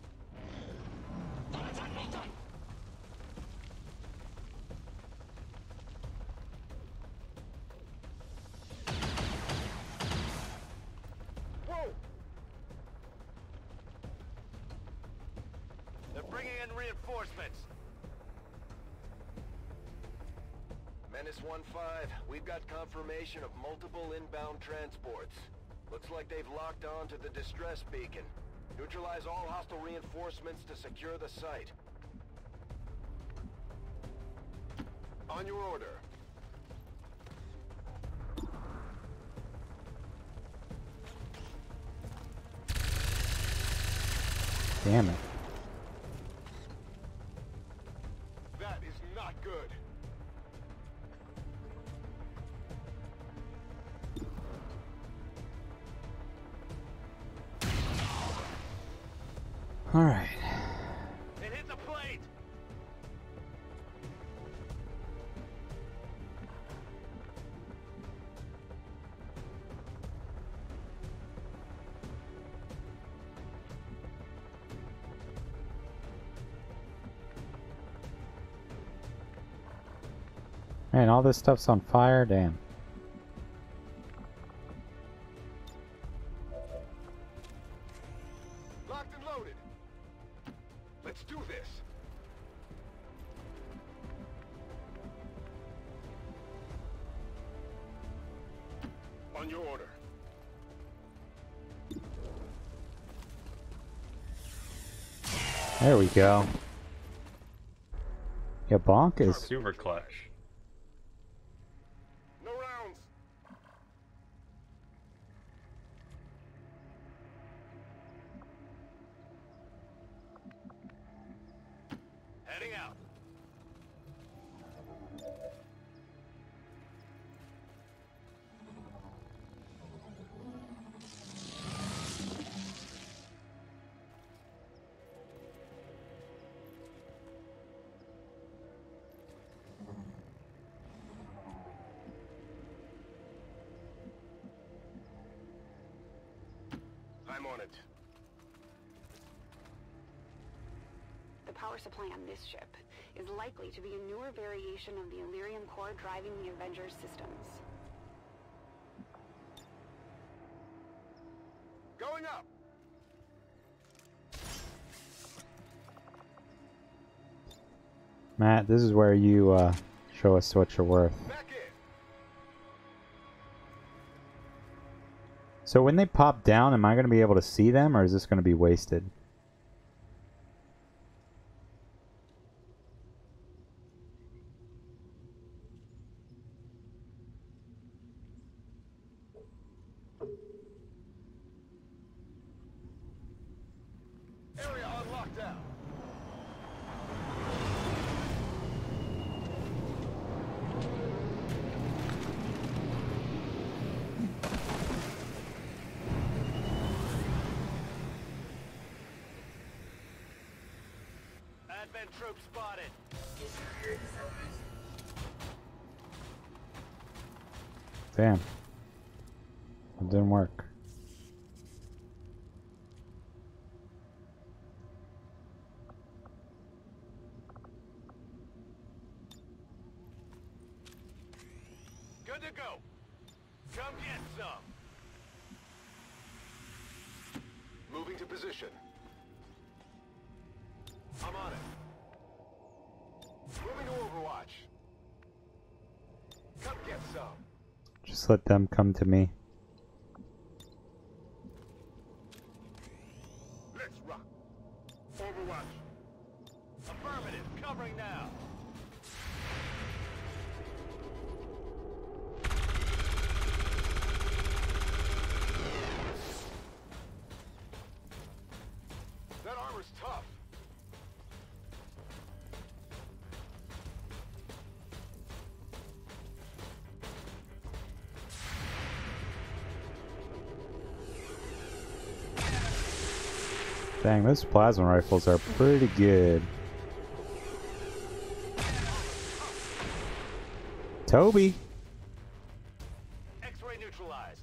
Whoa! They're bringing in reinforcements. Menace 1-5, we've got confirmation of multiple inbound transports. Looks like they've locked on to the distress beacon. Neutralize all hostile reinforcements to secure the site. On your order. Damn it. That is not good. All right. It hit the plate. Man, all this stuff's on fire? Damn. Locked and loaded. Let's do this. On your order. There we go. Yeah, Bonk is... Super clutch. No rounds. Heading out. I'm on it. The power supply on this ship is likely to be a newer variation of the Elerium core driving the Avengers systems. Going up. Matt, this is where you show us what you're worth. Back in. So when they pop down, am I going to be able to see them, or is this going to be wasted? Area on lockdown. Advent troops spotted. Damn. It didn't work. Good to go. Come get some. Moving to position. I'm on it. Moving to Overwatch. Come get some. Just let them come to me. Let's rock. Overwatch. Affirmative. Covering now. That armor's tough. Dang, those plasma rifles are pretty good. Toby! X-ray neutralized.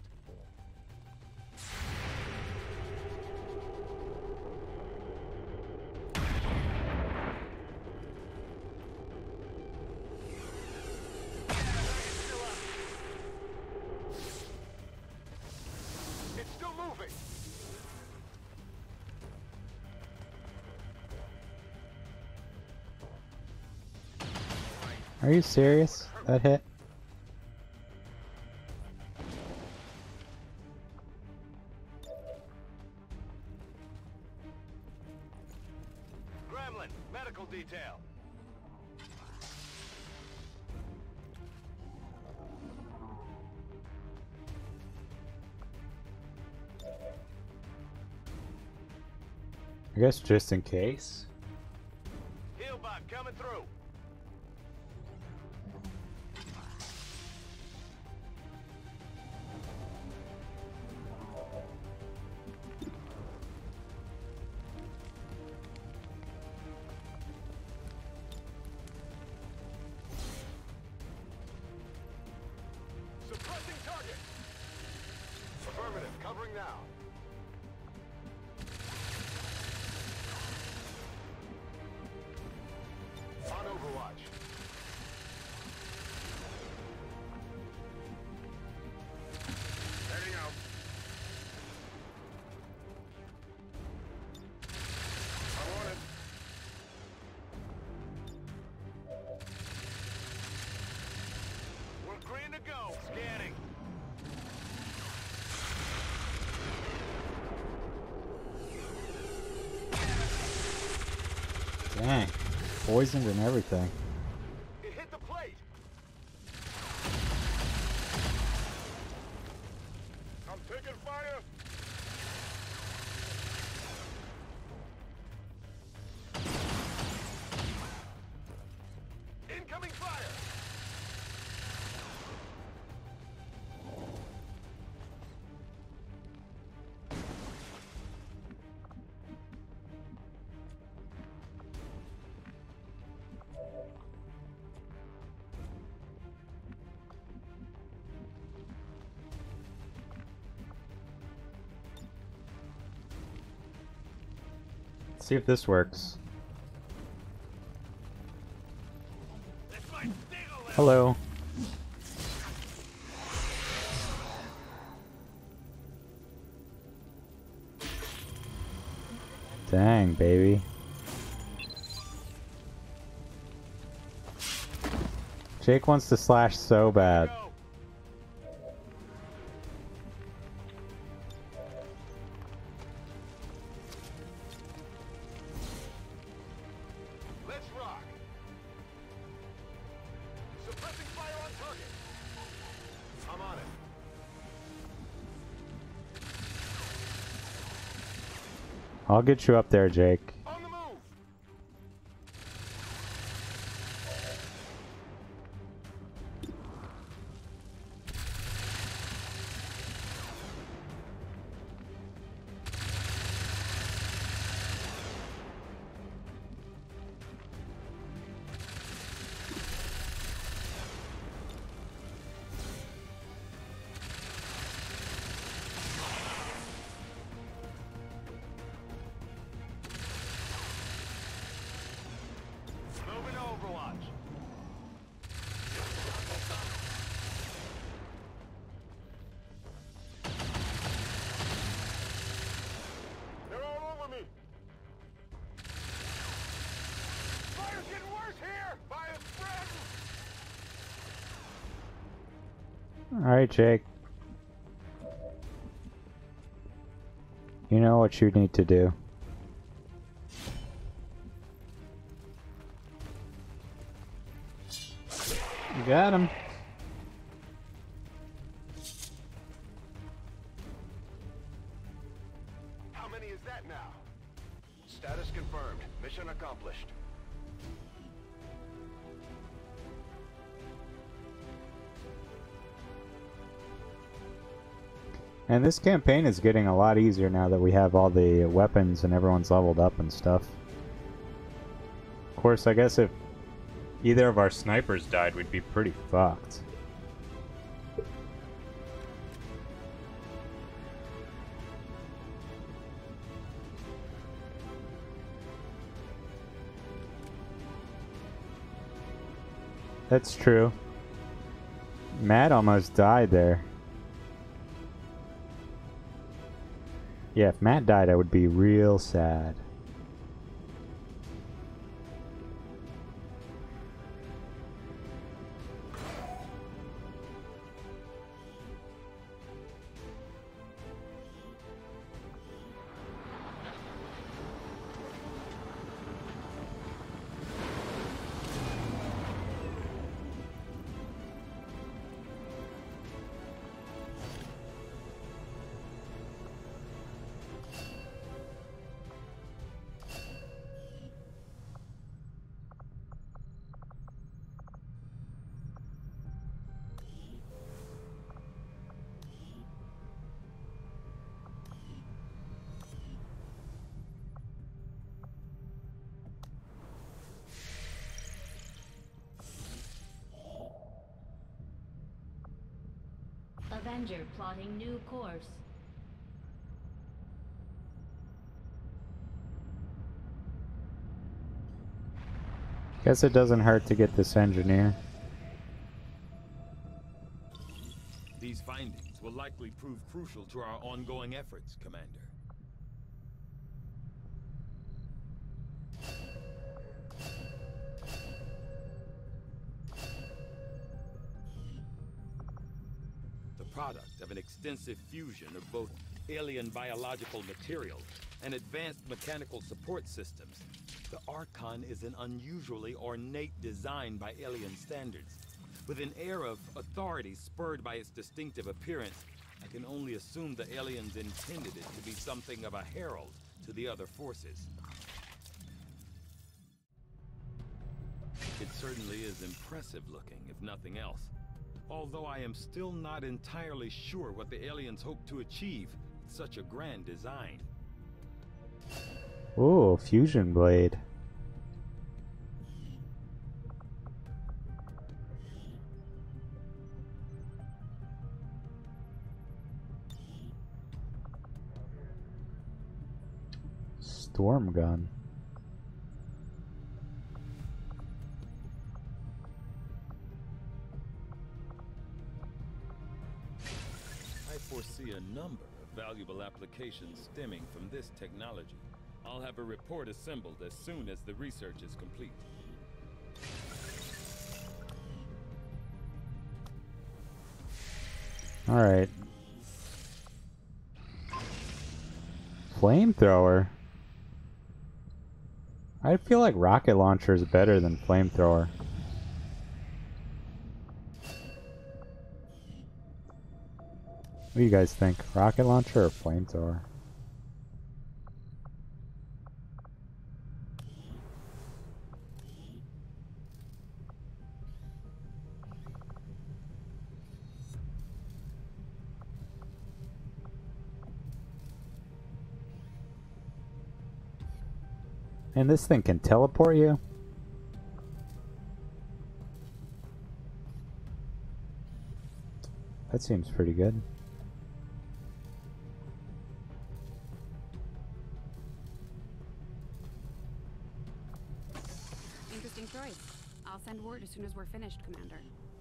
It's still moving. Are you serious? That hit? Gremlin, medical detail. I guess just in case. Healbot coming through. Suppressing target. Affirmative, covering now. On Overwatch. Heading out. I'm on it. We're green to go. Scanning. Dang. Poisoned and everything. It hit the plate. I'm taking fire. Incoming fire. Let's see if this works. This might sting a little. Hello. Dang, baby. Jake wants to slash so bad. Go. I'll get you up there, Jake. On the move! Moving to Overwatch. They're all over me. Fire's getting worse here. Fire's spreading. Alright, Jake. You know what you need to do. You got him. How many is that now? Status confirmed. Mission accomplished. And this campaign is getting a lot easier now that we have all the weapons and everyone's leveled up and stuff. Of course, I guess if either of our snipers died, we'd be pretty fucked. That's true. Matt almost died there. Yeah, if Matt died, I would be real sad. Avenger plotting new course. Guess it doesn't hurt to get this engineer. These findings will likely prove crucial to our ongoing efforts, Commander. The product of an extensive fusion of both alien biological materials and advanced mechanical support systems, the Archon is an unusually ornate design by alien standards. With an air of authority spurred by its distinctive appearance, I can only assume the aliens intended it to be something of a herald to the other forces. It certainly is impressive looking, if nothing else. Although I am still not entirely sure what the aliens hope to achieve with such a grand design. Ooh, fusion blade. Storm gun. I foresee a number of valuable applications stemming from this technology. I'll have a report assembled as soon as the research is complete. All right. Flamethrower. I feel like rocket launcher is better than flamethrower. What do you guys think? Rocket launcher or flamethrower? And this thing can teleport you? That seems pretty good. Interesting choice. I'll send word as soon as we're finished, Commander.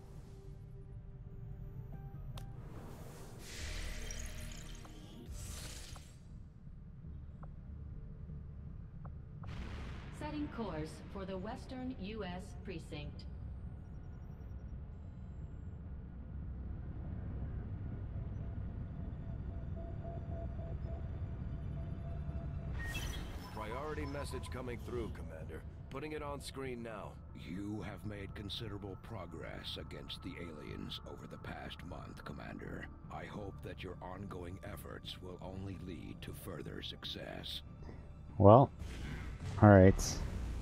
Setting course for the Western U.S. Precinct. Priority message coming through, Commander. Putting it on screen now. You have made considerable progress against the aliens over the past month, Commander. I hope that your ongoing efforts will only lead to further success. Well, alright.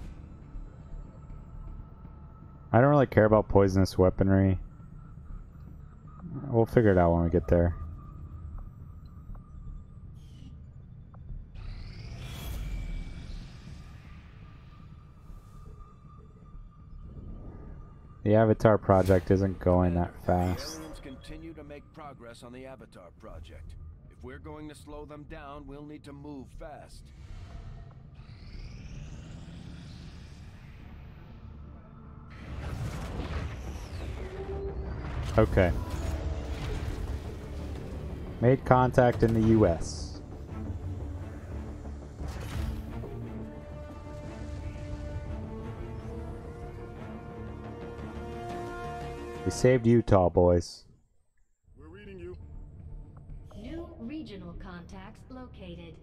I don't really care about poisonous weaponry. We'll figure it out when we get there. The Avatar project isn't going that fast. Aliens continue to make progress on the Avatar project. If we're going to slow them down, we'll need to move fast. Okay. Made contact in the US. We saved Utah, boys. We're reading you. New regional contacts located.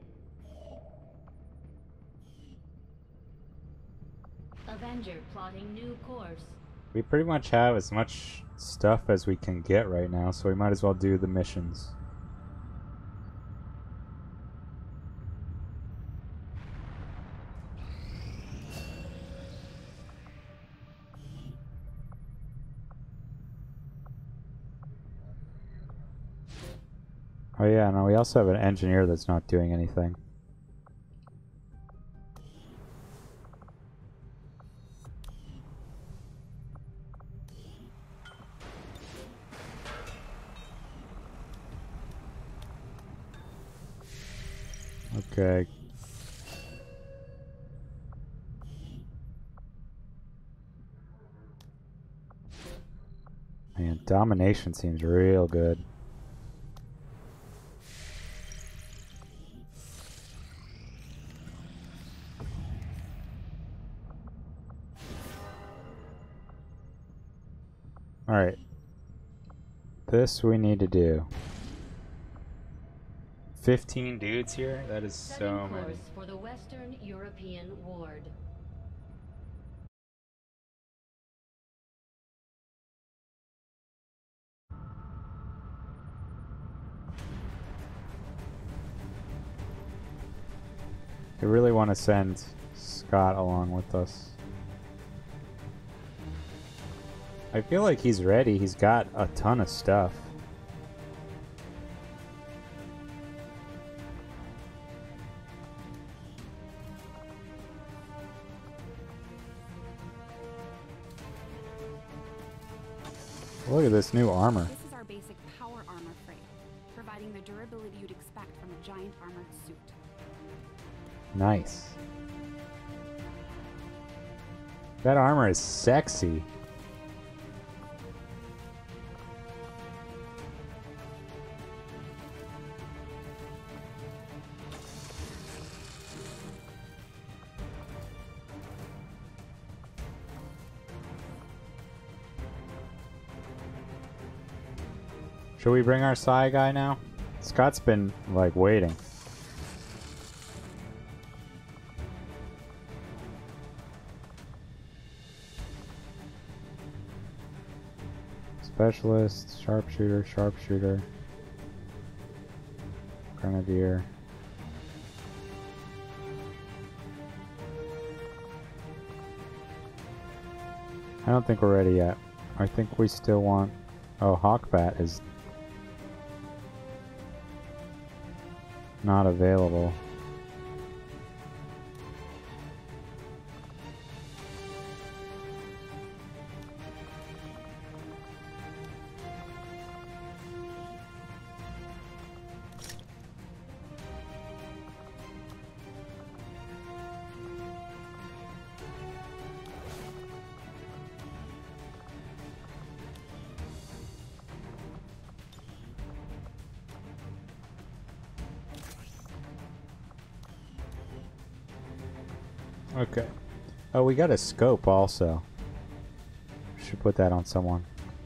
Avenger plotting new course. We pretty much have as much stuff as we can get right now, so we might as well do the missions. Oh yeah, no, we also have an engineer that's not doing anything. Okay. Man, domination seems real good. Alright. This we need to do. 15 dudes here? That is so Setting many. course for the Western European Ward. I really want to send Scott along with us. I feel like he's ready. He's got a ton of stuff. Look at this new armor. This is our basic power armor frame, providing the durability you'd expect from a giant armored suit. Nice. That armor is sexy. Should we bring our Psi guy now? Scott's been, like, waiting. Specialist, sharpshooter, sharpshooter, grenadier. I don't think we're ready yet. I think we still want... Oh, Hawkbat is not available. Okay. Oh, we got a scope also. Should put that on someone.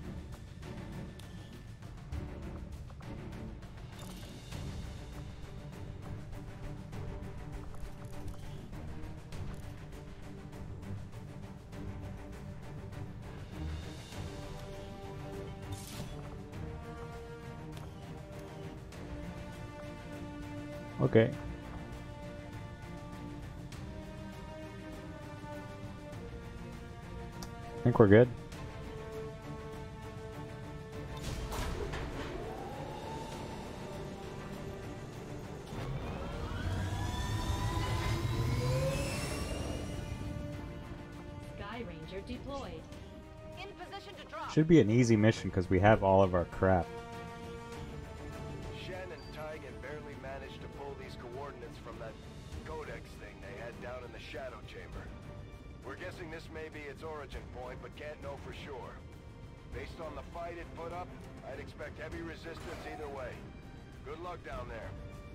Okay. I think we're good. Sky Ranger deployed. In position to drop. Should be an easy mission because we have all of our crap. Shen and Tygan barely managed to pull these coordinates from that codex thing they had down in the Shadow Chamber. We're guessing this may be its origin point, but can't know for sure. Based on the fight it put up, I'd expect heavy resistance either way. Good luck down there.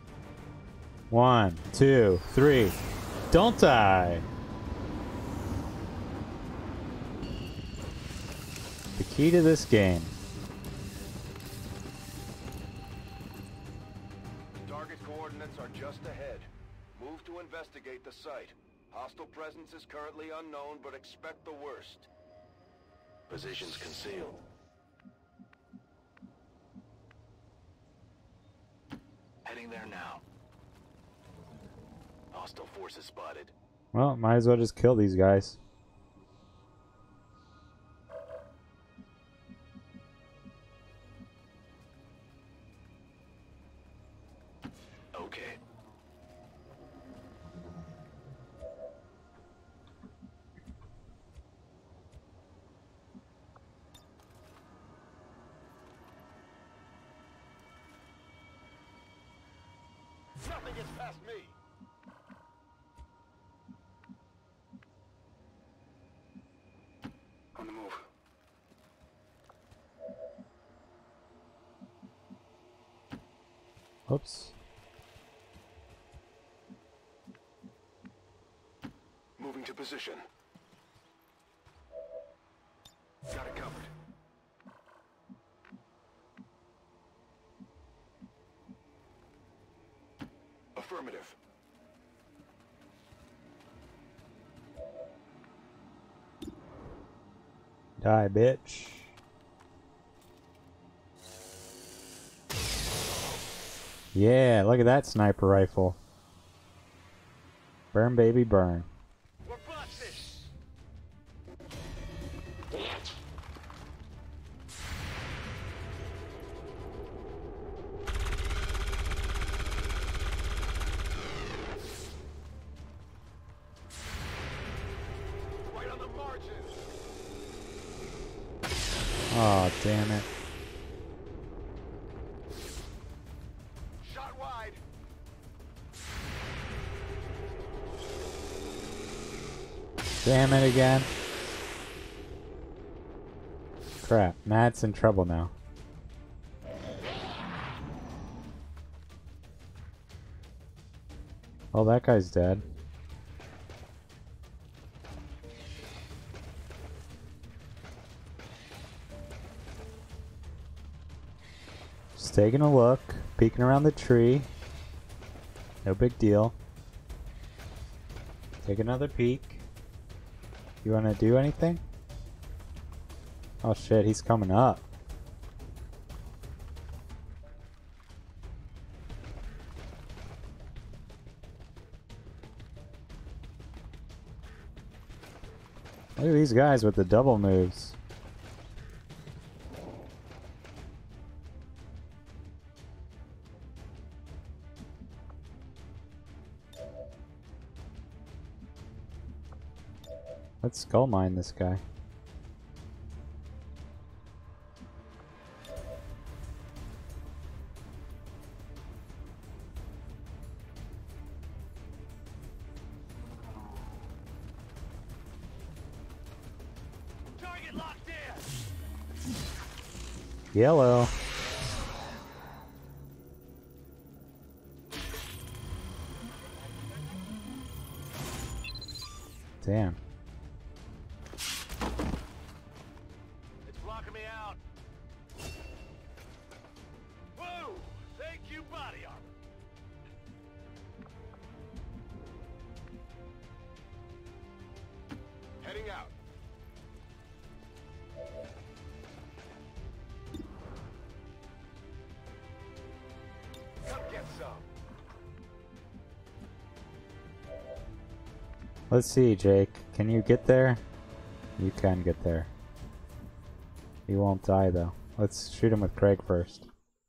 1, 2, 3. Don't die! The key to this game. Target coordinates are just ahead. Move to investigate the site. Hostile presence is currently unknown, but expect the worst. Positions concealed. Heading there now. Hostile forces spotted. Well, might as well just kill these guys. Okay. Nothing gets past me. On the move. Oops. Moving to position. Got it covered. Affirmative. Die, bitch. Yeah, look at that sniper rifle. Burn, baby, burn. We're busted. Right on the margin. Oh, damn it. Shot wide. Damn it again. Crap, Matt's in trouble now. Oh, that guy's dead. Just taking a look, peeking around the tree. No big deal. Take another peek. You wanna do anything? Oh shit, he's coming up. Look at these guys with the double moves. Let's skull mine this guy. Target locked in. Yellow. Damn. It's blocking me out. Whoa! Thank you, body armor. Heading out. Come get some. Let's see, Jake. Can you get there? You can get there. He won't die, though. Let's shoot him with Craig first.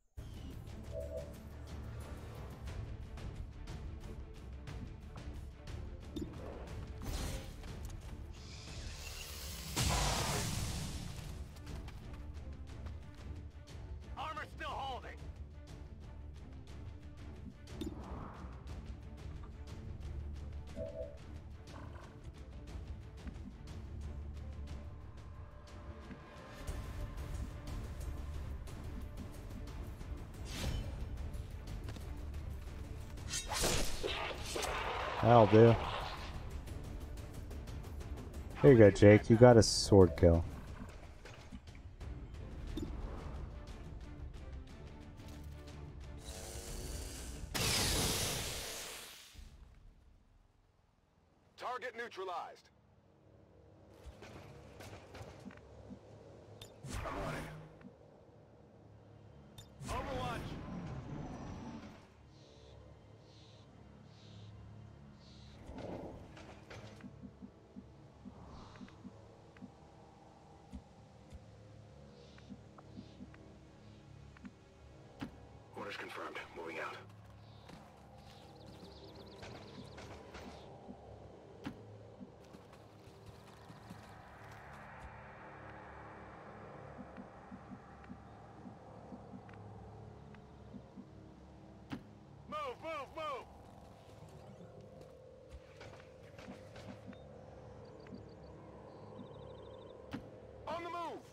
Armor still holding. That'll do. There you go, Jake. You got a sword kill. Target neutralized. I'm on it. Overwatch. Orders confirmed. Moving out. Move, move, move! On the move!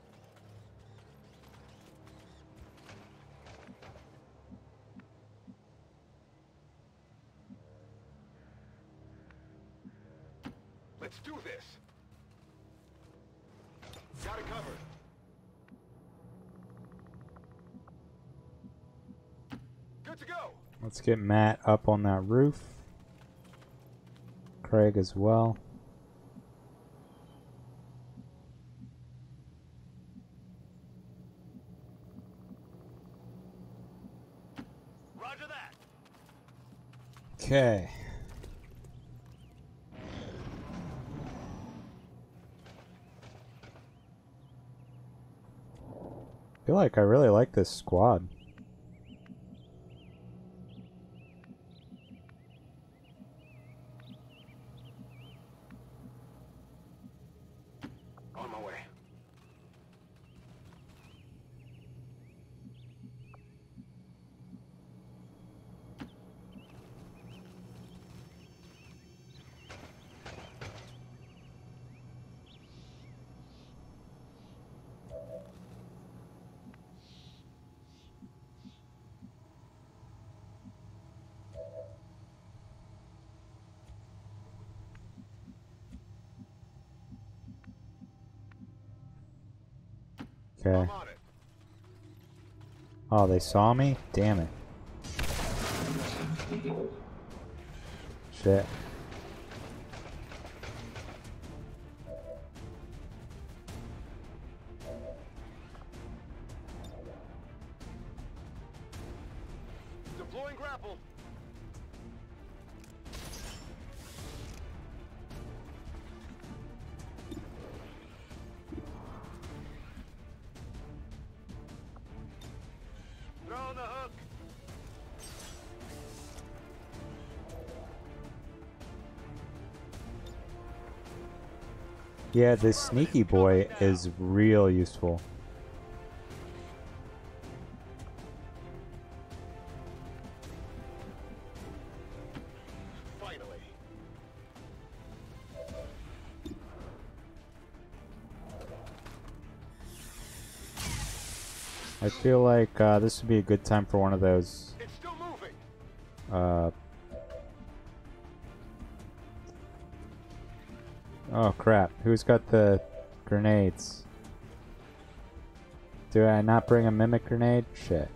Let's do this! Got it covered. Good to go! Let's get Matt up on that roof. Craig as well. Roger that! Okay. I feel like I really like this squad. On my way. Okay. I'm on it. Oh, they saw me? Damn it. Shit. Deploying grapple. Throw the hook. Yeah, this sneaky boy is real useful. Finally. I feel like this would be a good time for one of those It's still moving. Oh crap, who's got the grenades? Do I not bring a mimic grenade? Shit.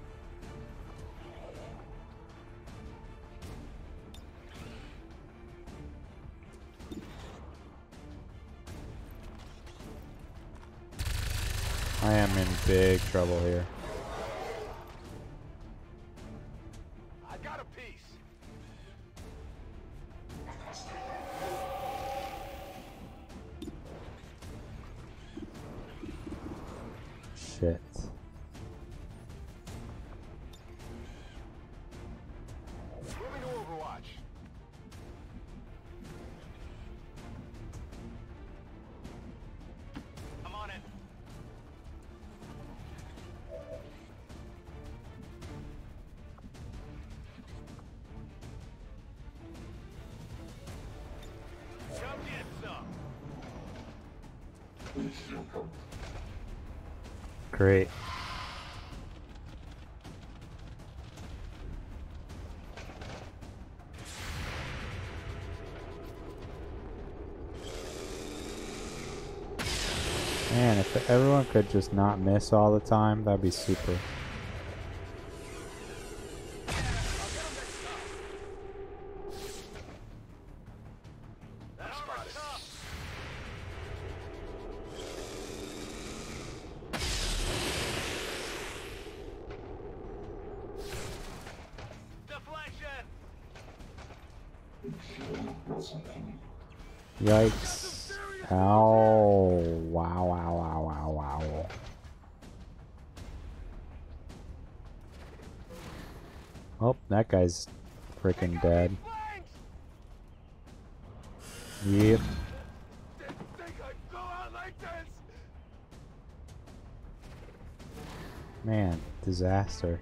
I am in big trouble here. I got a piece. Shit. Moving to Overwatch. I'm on it. Come get some. Great. Man, if everyone could just not miss all the time, that'd be super. Yikes. Ow. Wow, wow, wow, wow, wow. Oh, that guy's freaking dead. Yep. Man, disaster.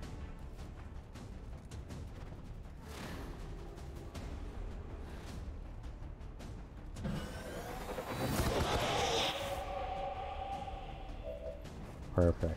Perfect.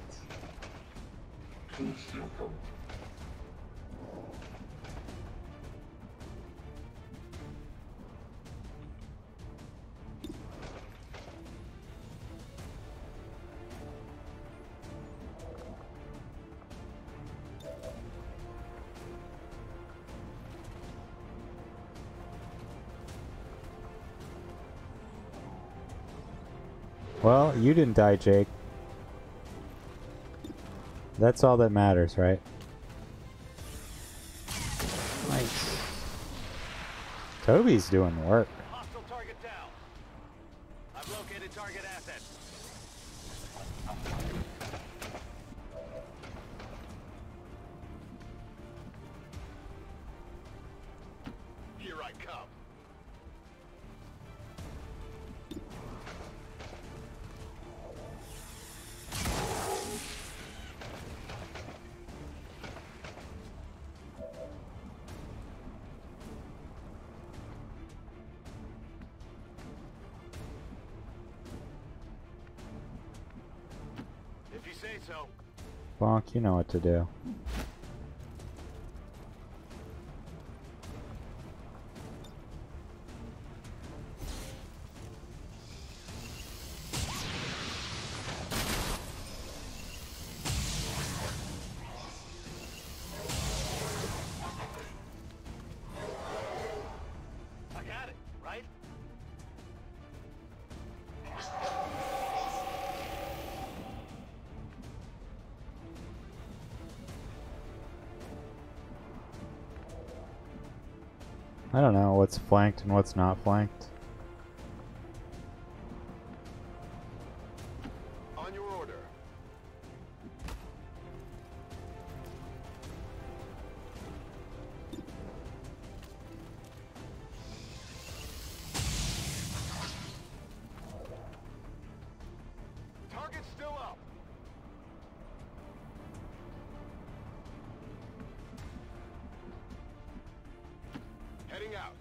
Well, you didn't die, Jake. That's all that matters, right? Nice. Toby's doing work. Hostile target down. I've located target assets. Here I come. If you say so. Bonk, you know what to do. I got it, right? I don't know what's flanked and what's not flanked. On your order. Target's still up. Heading out.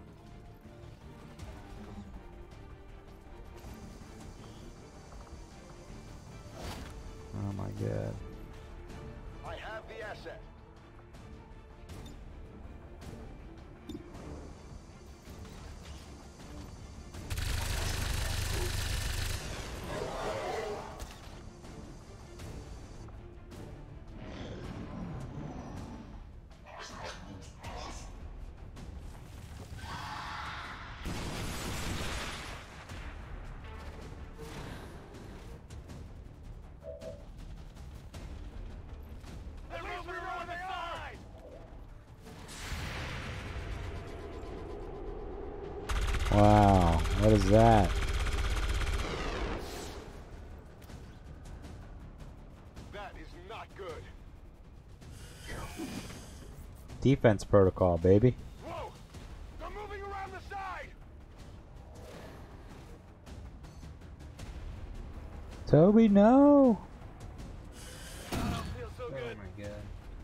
Oh my god. I have the asset. Wow, what is that? That is not good. Defense protocol, baby. Whoa! They're moving around the side! Toby, no! I don't feel so good. my god.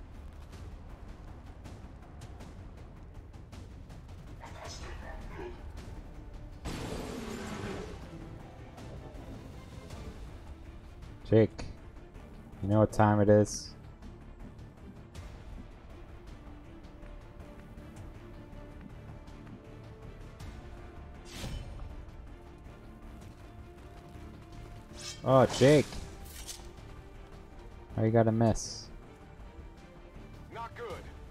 Jake, you know what time it is? Oh, Jake. Oh, you got a miss. Not good.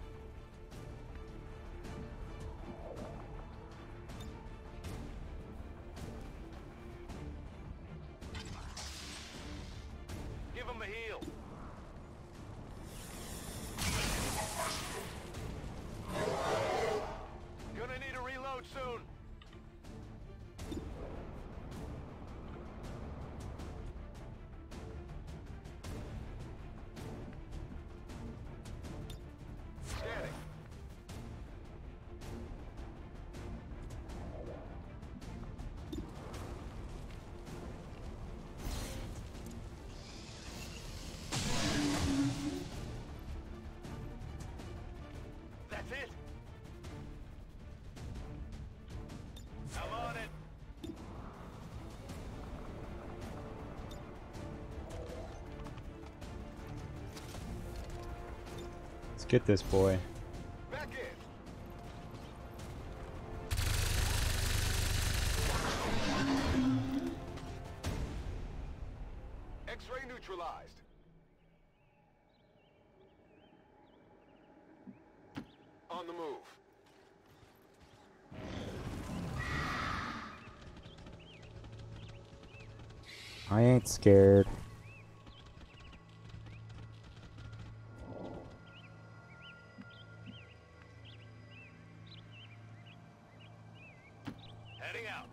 Give him a heal. Gonna need a reload soon. Scanning. That's it. I'm on it. Let's get this boy. Back in. X-ray neutralized. On the move. I ain't scared. Heading out.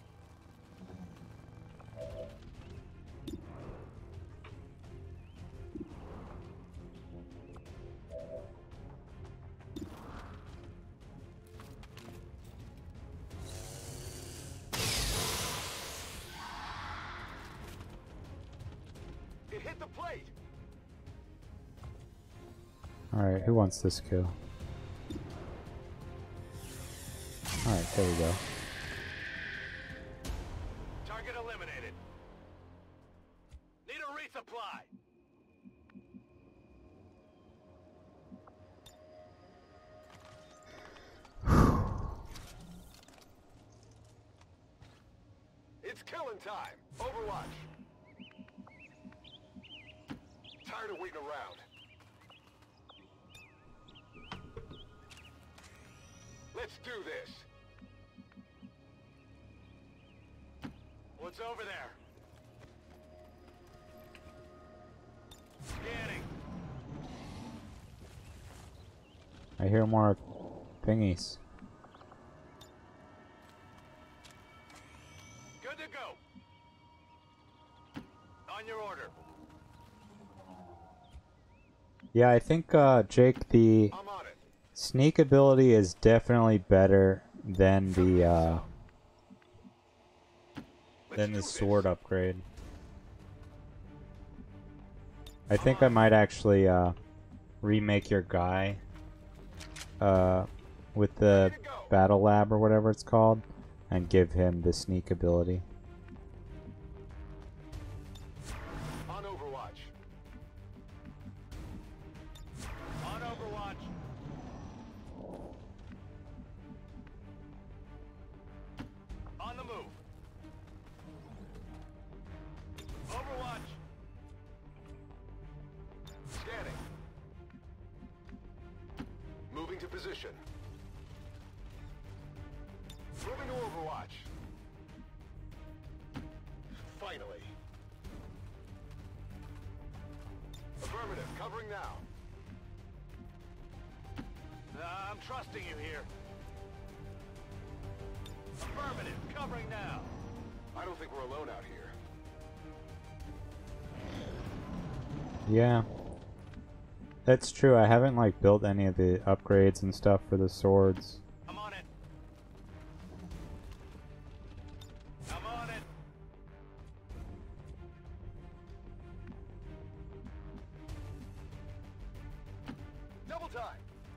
It hit the plate. Alright, who wants this kill? Alright, there we go. Target eliminated. Need a resupply. It's killing time. Overwatch. Tired of waiting around. Let's do this. What's over there? Scanning. I hear more thingies. Good to go. On your order. Yeah, I think, Jake, the I'm on it. sneak ability is definitely better than the, Let's do sword this. upgrade. I think I might actually, remake your guy, with the Ready to go. battle lab or whatever it's called, and give him the sneak ability. On Overwatch. On Overwatch. On the move. Overwatch. Scanning. Moving to position. Moving to Overwatch. Finally. Affirmative, covering now. I'm trusting you here. Affirmative. Covering now. I don't think we're alone out here. Yeah. That's true. I haven't like built any of the upgrades and stuff for the swords. I'm on it. I'm on it. Double time.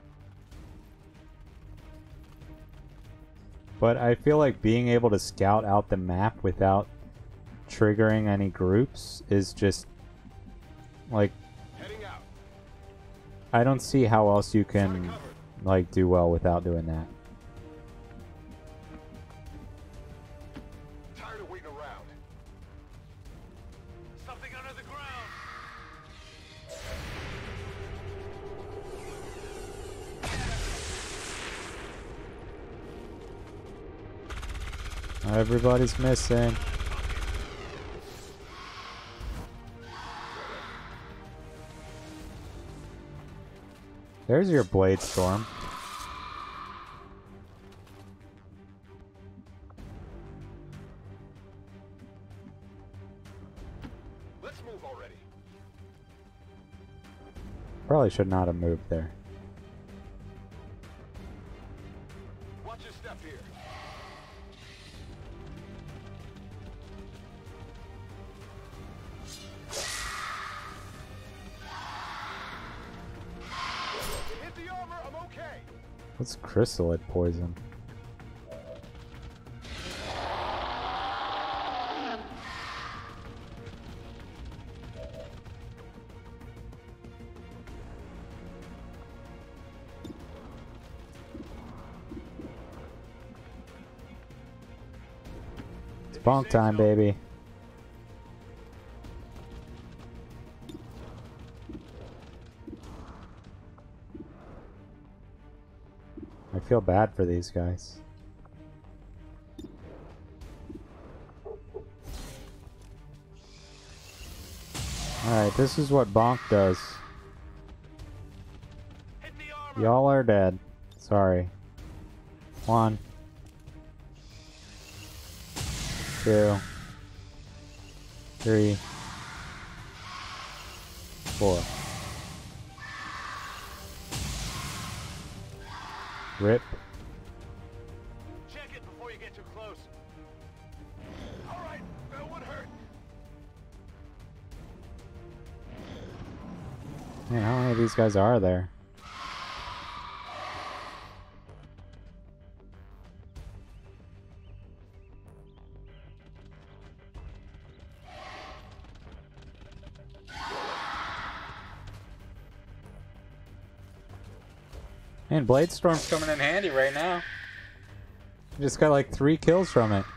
But I feel like being able to scout out the map without triggering any groups is just like, Heading out. I don't see how else you can like do well without doing that. Tired of waiting around. Something under the ground. Everybody's missing. There's your Blade Storm. Let's move already. Probably should not have moved there. Watch your step here. It hit the armor. I'm okay. What's Chrysalid poison? It's bonk time, baby. I feel bad for these guys. Alright, this is what bonk does. Hit the armor. Y'all are dead. Sorry. 1, 2, 3, 4. Rip. Check it before you get too close. All right, that would hurt. Man, how many of these guys are there? Man, Blade Storm's coming in handy right now. Just got like 3 kills from it.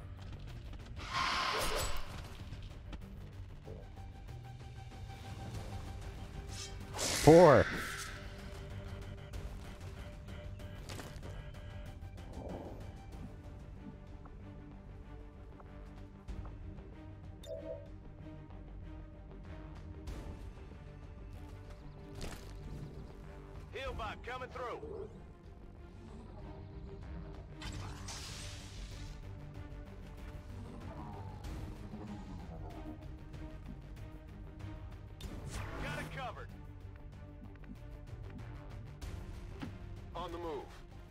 4. Healbot coming through. Got it covered. On the move.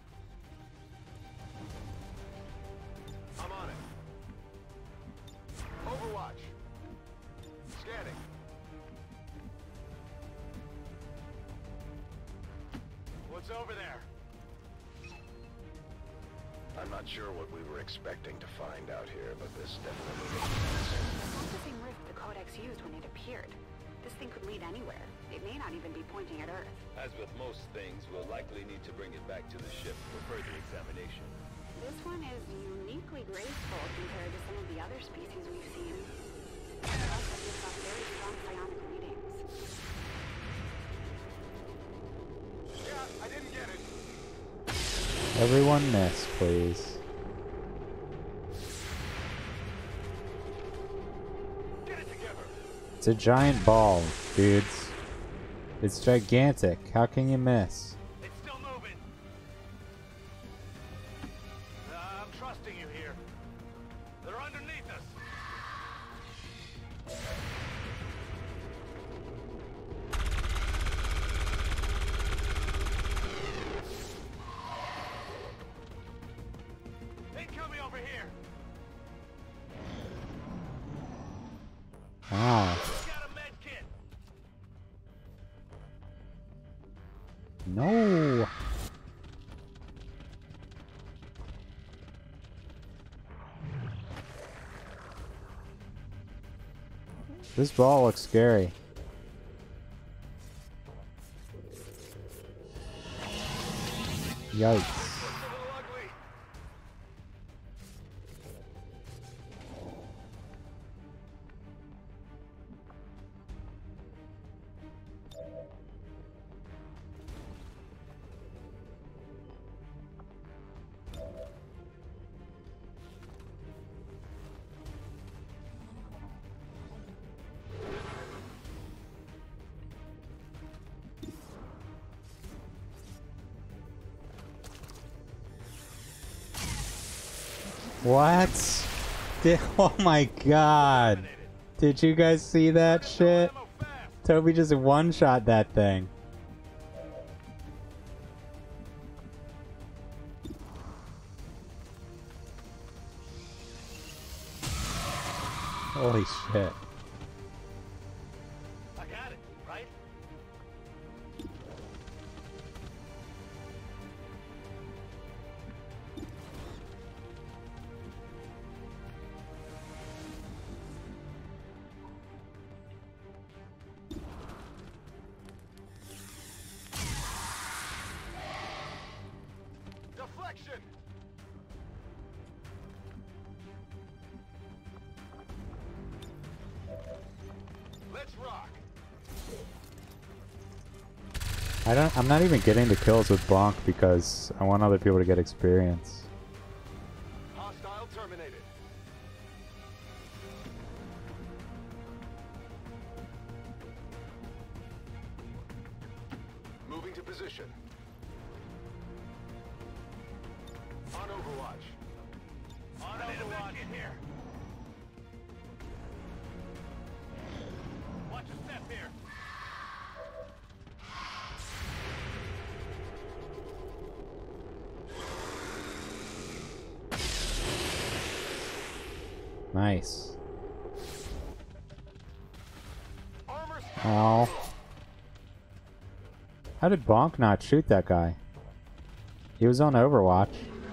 I'm on it. Overwatch. Scanning. What's over there? I'm not sure what we were expecting to find out here, but this definitely makes sense. Not the same rift the Codex used when it appeared. This thing could lead anywhere. It may not even be pointing at Earth. As with most things, we'll likely need to bring it back to the ship for further examination. This one is uniquely graceful compared to some of the other species we've seen. It also gives off very strong psionic readings. Yeah, I didn't get it. Everyone miss, please. Get it together. It's a giant ball, dudes. It's gigantic. How can you miss? It's still moving. I'm trusting here. Wow. Got a med kit. No. This ball looks scary. Yikes. Looks a little ugly. What? Oh my god. Did you guys see that shit? Ammo fast. Toby just one-shot that thing. Holy shit. I got it, right? Deflection. Let's rock. I'm not even getting the kills with Bonk because I want other people to get experience. Hostile terminated. Moving to position. On Overwatch. On Overwatch. Here. Watch a step here. Nice. Armor's Ow. How did Bonk not shoot that guy? He was on Overwatch.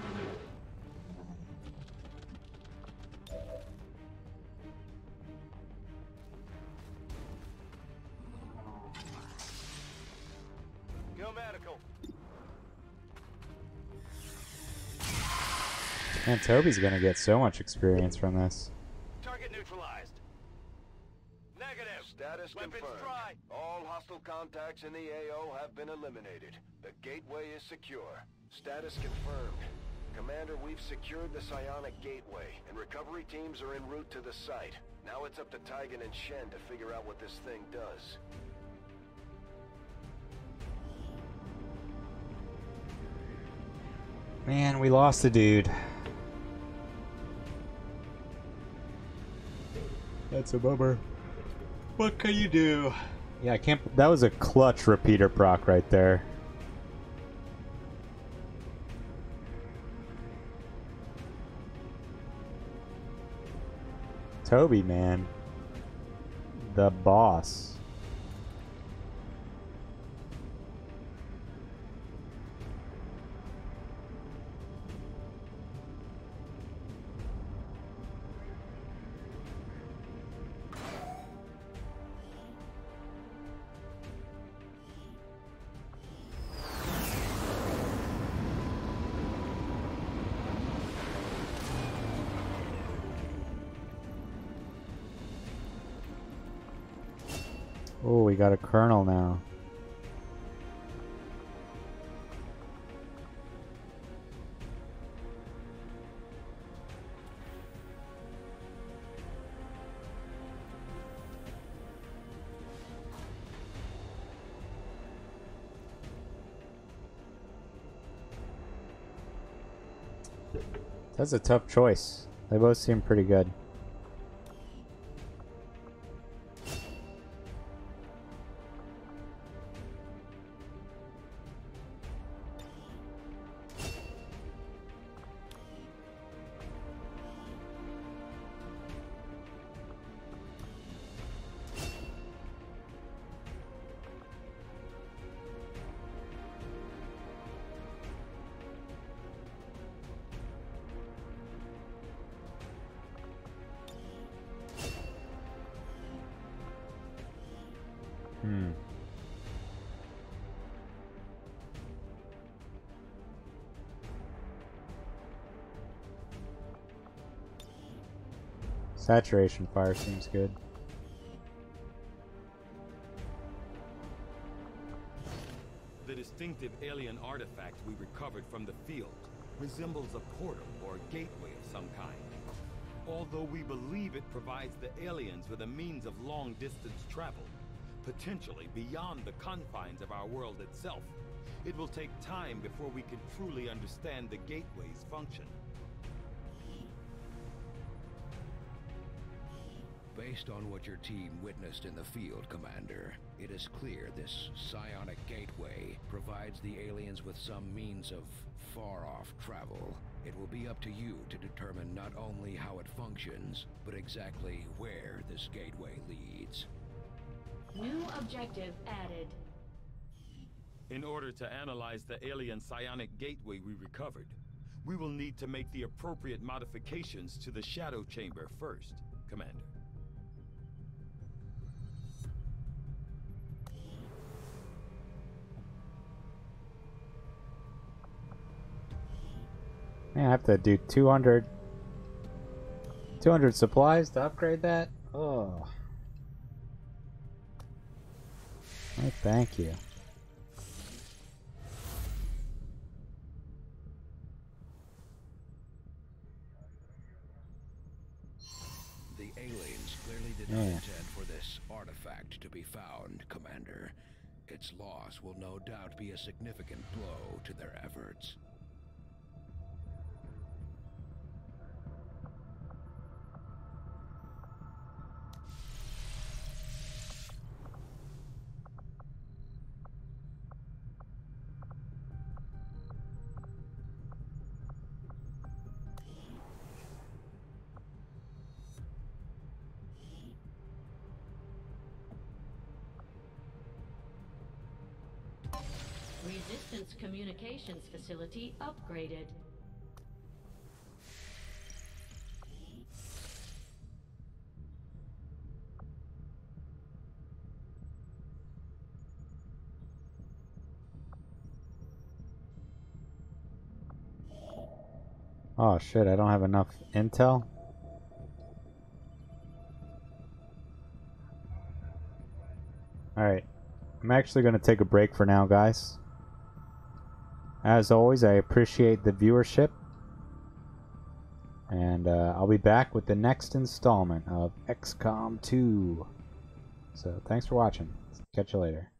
Go medical. Man, Toby's gonna get so much experience from this. Target neutralized. Negative. Status Weapons confirmed. dry. All hostile contacts in the AO have been eliminated. The gateway is secure. Status confirmed. Commander, we've secured the psionic gateway, and recovery teams are en route to the site. Now it's up to Tygan and Shen to figure out what this thing does. Man, we lost a dude. That's a bummer. What can you do? Yeah, I can't. That was a clutch repeater proc right there. Toby, man. The boss. Oh, we got a colonel now. That's a tough choice. They both seem pretty good. Saturation fire seems good. The distinctive alien artifact we recovered from the field resembles a portal or gateway of some kind. Although we believe it provides the aliens with a means of long-distance travel, potentially beyond the confines of our world itself, it will take time before we can truly understand the gateway's function. Based on what your team witnessed in the field, Commander, it is clear this psionic gateway provides the aliens with some means of far-off travel. It will be up to you to determine not only how it functions, but exactly where this gateway leads. New objective added. In order to analyze the alien psionic gateway we recovered, we will need to make the appropriate modifications to the Shadow Chamber first, Commander. Man, I have to do 200 supplies to upgrade that? Oh. Oh, thank you. The aliens clearly did not intend for this artifact to be found, Commander. Its loss will no doubt be a significant blow to their efforts. Resistance communications facility upgraded. Oh shit, I don't have enough intel. Alright, I'm actually going to take a break for now, guys. As always, I appreciate the viewership. And I'll be back with the next installment of XCOM 2. So, thanks for watching. Catch you later.